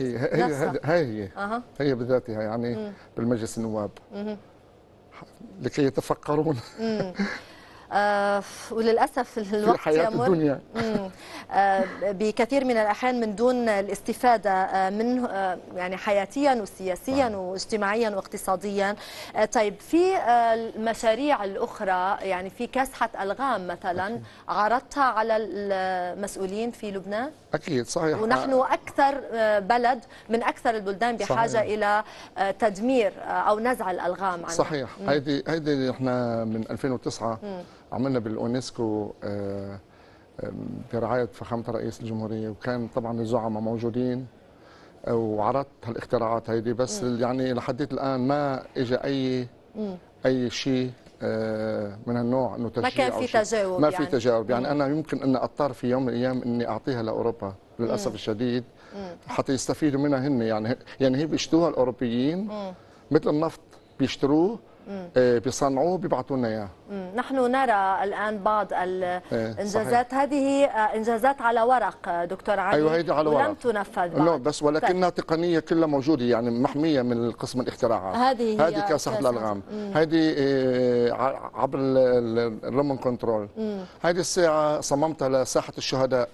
M: هي بذاتها يعني بالمجلس النواب لكي يتفكرون.
A: وللأسف الوقت يمر بكثير من الأحيان من دون الاستفادة منه، يعني حياتيا وسياسيا واجتماعيا واقتصاديا. طيب في المشاريع الأخرى، يعني في كاسحة ألغام مثلا عرضتها على المسؤولين في لبنان؟
M: أكيد. صحيح.
A: ونحن أكثر بلد من أكثر البلدان بحاجة صحيح. إلى تدمير أو نزع الألغام عنها.
M: صحيح. هيدي احنا من 2009 عملنا بالأونسكو برعاية فخامة رئيس الجمهورية، وكان طبعا الزعماء موجودين وعرضت هالاختراعات هيدي، بس يعني لحد الآن ما اجى أي شيء من النوع انه تشجيع.
A: ما كان في تجاوب.
M: ما في تجاوب. يعني انا يمكن ان اضطر في يوم من الايام اني اعطيها لاوروبا للاسف الشديد حتى يستفيدوا منها هن. يعني هي بيشتروها الاوروبيين مثل النفط، بيشتروه بيصنعوه بيبعثوا لنا اياه.
A: نحن نرى الان بعض الانجازات. هذه انجازات على ورق دكتور علي.
M: ايوه هيدي على ورق
A: ولم تنفذ بعد.
M: بس ولكنها تقنيه كلها موجوده، يعني محميه من قسم الاختراعات.
A: هذه
M: كاسحة الالغام. هذه عبر الريموت كنترول. هذه الساعه صممتها لساحه الشهداء.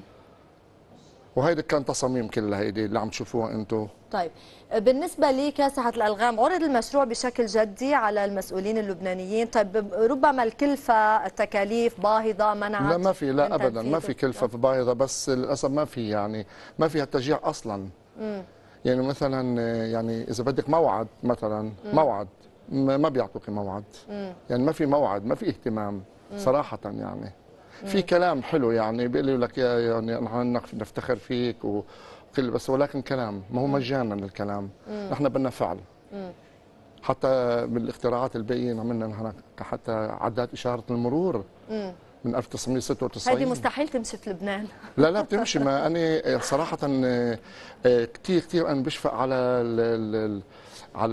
M: وهيدي كان تصاميم كلها هيدي اللي عم تشوفوها انتم.
A: طيب بالنسبة لكاسحة الألغام، عرض المشروع بشكل جدي على المسؤولين اللبنانيين. طيب ربما الكلفة، التكاليف باهظة منعت؟
M: لا ما في، لا أبدا ما في كلفة باهظة، بس للأسف ما في يعني ما فيها تشجيع أصلا. يعني مثلا يعني إذا بدك موعد مثلا موعد ما بيعطوك موعد. يعني ما في موعد، ما في اهتمام صراحة. يعني في كلام حلو يعني بيقولوا لك يعني نفتخر فيك وكل، بس ولكن كلام، ما هو مجانا الكلام. نحن بدنا فعل. حتى بالاختراعات الباقيين عملنا حتى عداد إشارة المرور من 1996.
A: هذه مستحيل تمشي في لبنان.
M: لا بتمشي. ما أنا صراحة كثير أنا بشفق على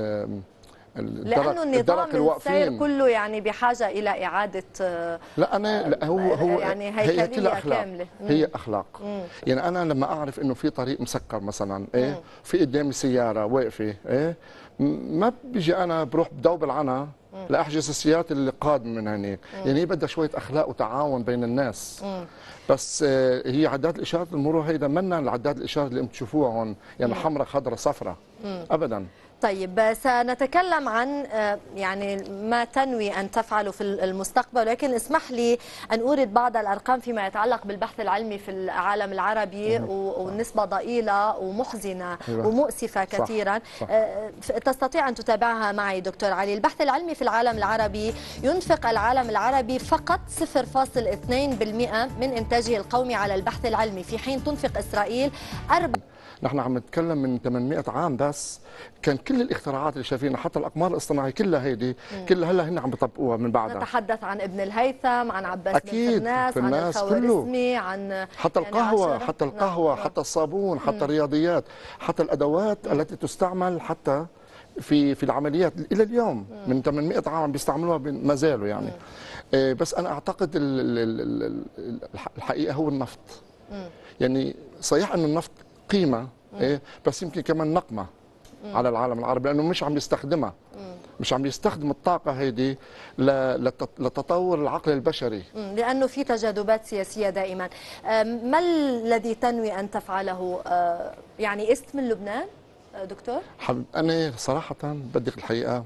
A: لأنه النظام السير كله يعني بحاجة إلى إعادة.
M: لا هو
A: يعني هيكلية كاملة.
M: هي أخلاق. يعني أنا لما أعرف إنه في طريق مسكر مثلا في قدامي سيارة واقفة ما بيجي أنا بروح بدوب العنا لأحجز السيارات اللي قادمة من هنيك. يعني هي بدها شوية أخلاق وتعاون بين الناس. بس هي عداد الإشارة المرور هيدا منا العداد الإشارة اللي انتم تشوفوها هون، يعني حمراء خضراء صفراء أبدا.
A: طيب سنتكلم عن يعني ما تنوي أن تفعله في المستقبل، ولكن اسمح لي أن أورد بعض الأرقام فيما يتعلق بالبحث العلمي في العالم العربي، والنسبة ضئيلة ومحزنة ومؤسفة كثيرا. صح. تستطيع أن تتابعها معي دكتور علي. البحث العلمي في العالم العربي ينفق العالم العربي فقط 0.2% من إنتاجه القومي على البحث العلمي، في حين تنفق إسرائيل
M: نحن عم نتكلم من 800 عام بس كان كل الاختراعات اللي شايفينها حتى الاقمار الاصطناعيه كلها هيدي كلها هلا هن عم بيطبقوها من بعدها.
A: نتحدث عن ابن الهيثم، عن عباس بن فرناس، عن الخوارزمي، عن
M: حتى القهوه حتى القهوه حتى الصابون حتى الرياضيات حتى الادوات التي تستعمل حتى في العمليات الى اليوم من 800 عام بيستعملوها ما زالوا يعني. بس انا اعتقد الحقيقه هو النفط. يعني صحيح انه النفط قيمه بس يمكن كمان نقمه على العالم العربي، لانه مش عم يستخدمها، مش عم يستخدم الطاقه هيدي لتطور العقل البشري،
A: لانه في تجاذبات سياسيه دائما. ما الذي تنوي ان تفعله؟ يعني است من لبنان دكتور؟
M: انا صراحه بدك الحقيقه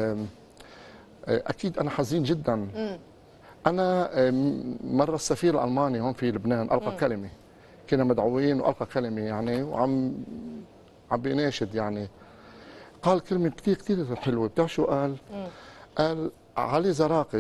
M: اكيد انا حزين جدا. انا مره السفير الالماني هون في لبنان القى كلمه، كنا مدعوين والقى كلمه يعني، وعم بيناشد يعني، قال كلمه كثير كثير حلوه. بتعرف شو قال؟ قال علي زراقة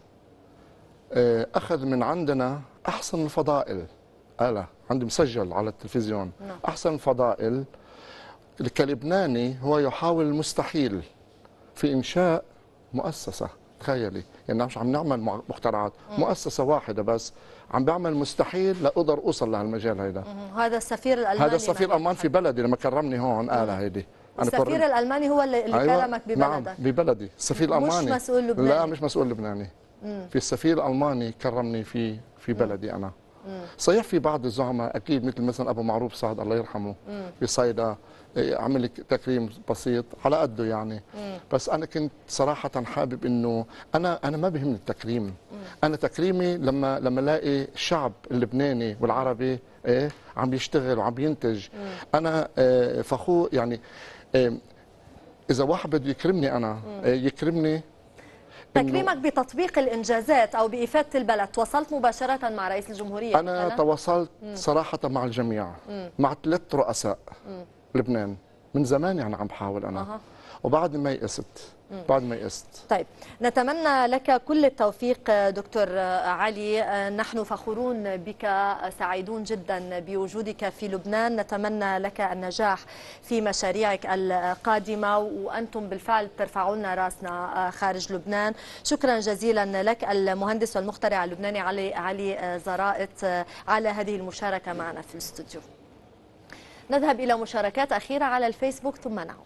M: اخذ من عندنا احسن الفضائل، قالها عندي مسجل على التلفزيون، احسن الفضائل. كلبناني هو يحاول المستحيل في انشاء مؤسسه، تخيلي يعني مش عم نعمل مخترعات، مؤسسه واحده بس عم بعمل مستحيل لاقدر اوصل لهالمجال هيدا.
A: هذا السفير الالماني،
M: هذا السفير الالماني في بلدي لما كرمني هون قالها هيدي.
A: السفير الالماني هو اللي
M: أيوة
A: كرمك ببلدك؟
M: نعم ببلدي. السفير الالماني
A: مش مسؤول لبناني؟
M: لا مش مسؤول لبناني. في السفير الالماني كرمني في بلدي انا. صحيح في بعض الزعماء اكيد مثل ابو معروف سعد الله يرحمه في صيدا عمل تكريم بسيط على قده يعني. بس انا كنت صراحه حابب انه انا ما بيهمني التكريم. انا تكريمي لما الاقي الشعب اللبناني والعربي عم بيشتغل وعم بينتج. انا فخور يعني. اذا واحد بده يكرمني انا يكرمني
A: تكريمك بتطبيق الانجازات او بافاده البلد. تواصلت مباشره مع رئيس الجمهوريه؟
M: انا تواصلت صراحه مع الجميع، مع 3 رؤساء لبنان من زمان يعني عم بحاول انا. وبعد ما يئست
A: طيب نتمنى لك كل التوفيق دكتور علي. نحن فخورون بك، سعيدون جدا بوجودك في لبنان. نتمنى لك النجاح في مشاريعك القادمة، وأنتم بالفعل ترفعوا لنا راسنا خارج لبنان. شكرا جزيلا لك المهندس والمخترع اللبناني علي زرائط على هذه المشاركة معنا في الاستوديو. نذهب إلى مشاركات أخيرة على الفيسبوك ثم نعود.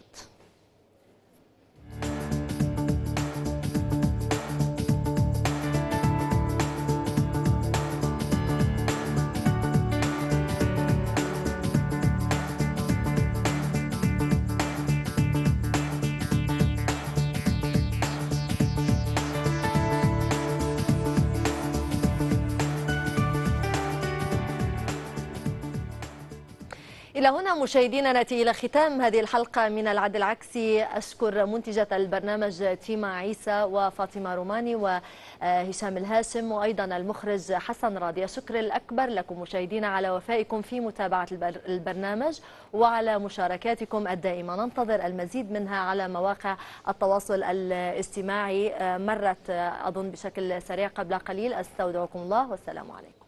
A: إلى هنا مشاهدينا نأتي إلى ختام هذه الحلقة من العد العكسي. أشكر منتجة البرنامج تيما عيسى وفاطمة روماني وهشام الهاشم، وأيضا المخرج حسن راضي. الشكر الأكبر لكم مشاهدينا على وفائكم في متابعة البرنامج وعلى مشاركاتكم الدائمة. ننتظر المزيد منها على مواقع التواصل الاجتماعي. مرت أظن بشكل سريع قبل قليل. أستودعكم الله والسلام عليكم.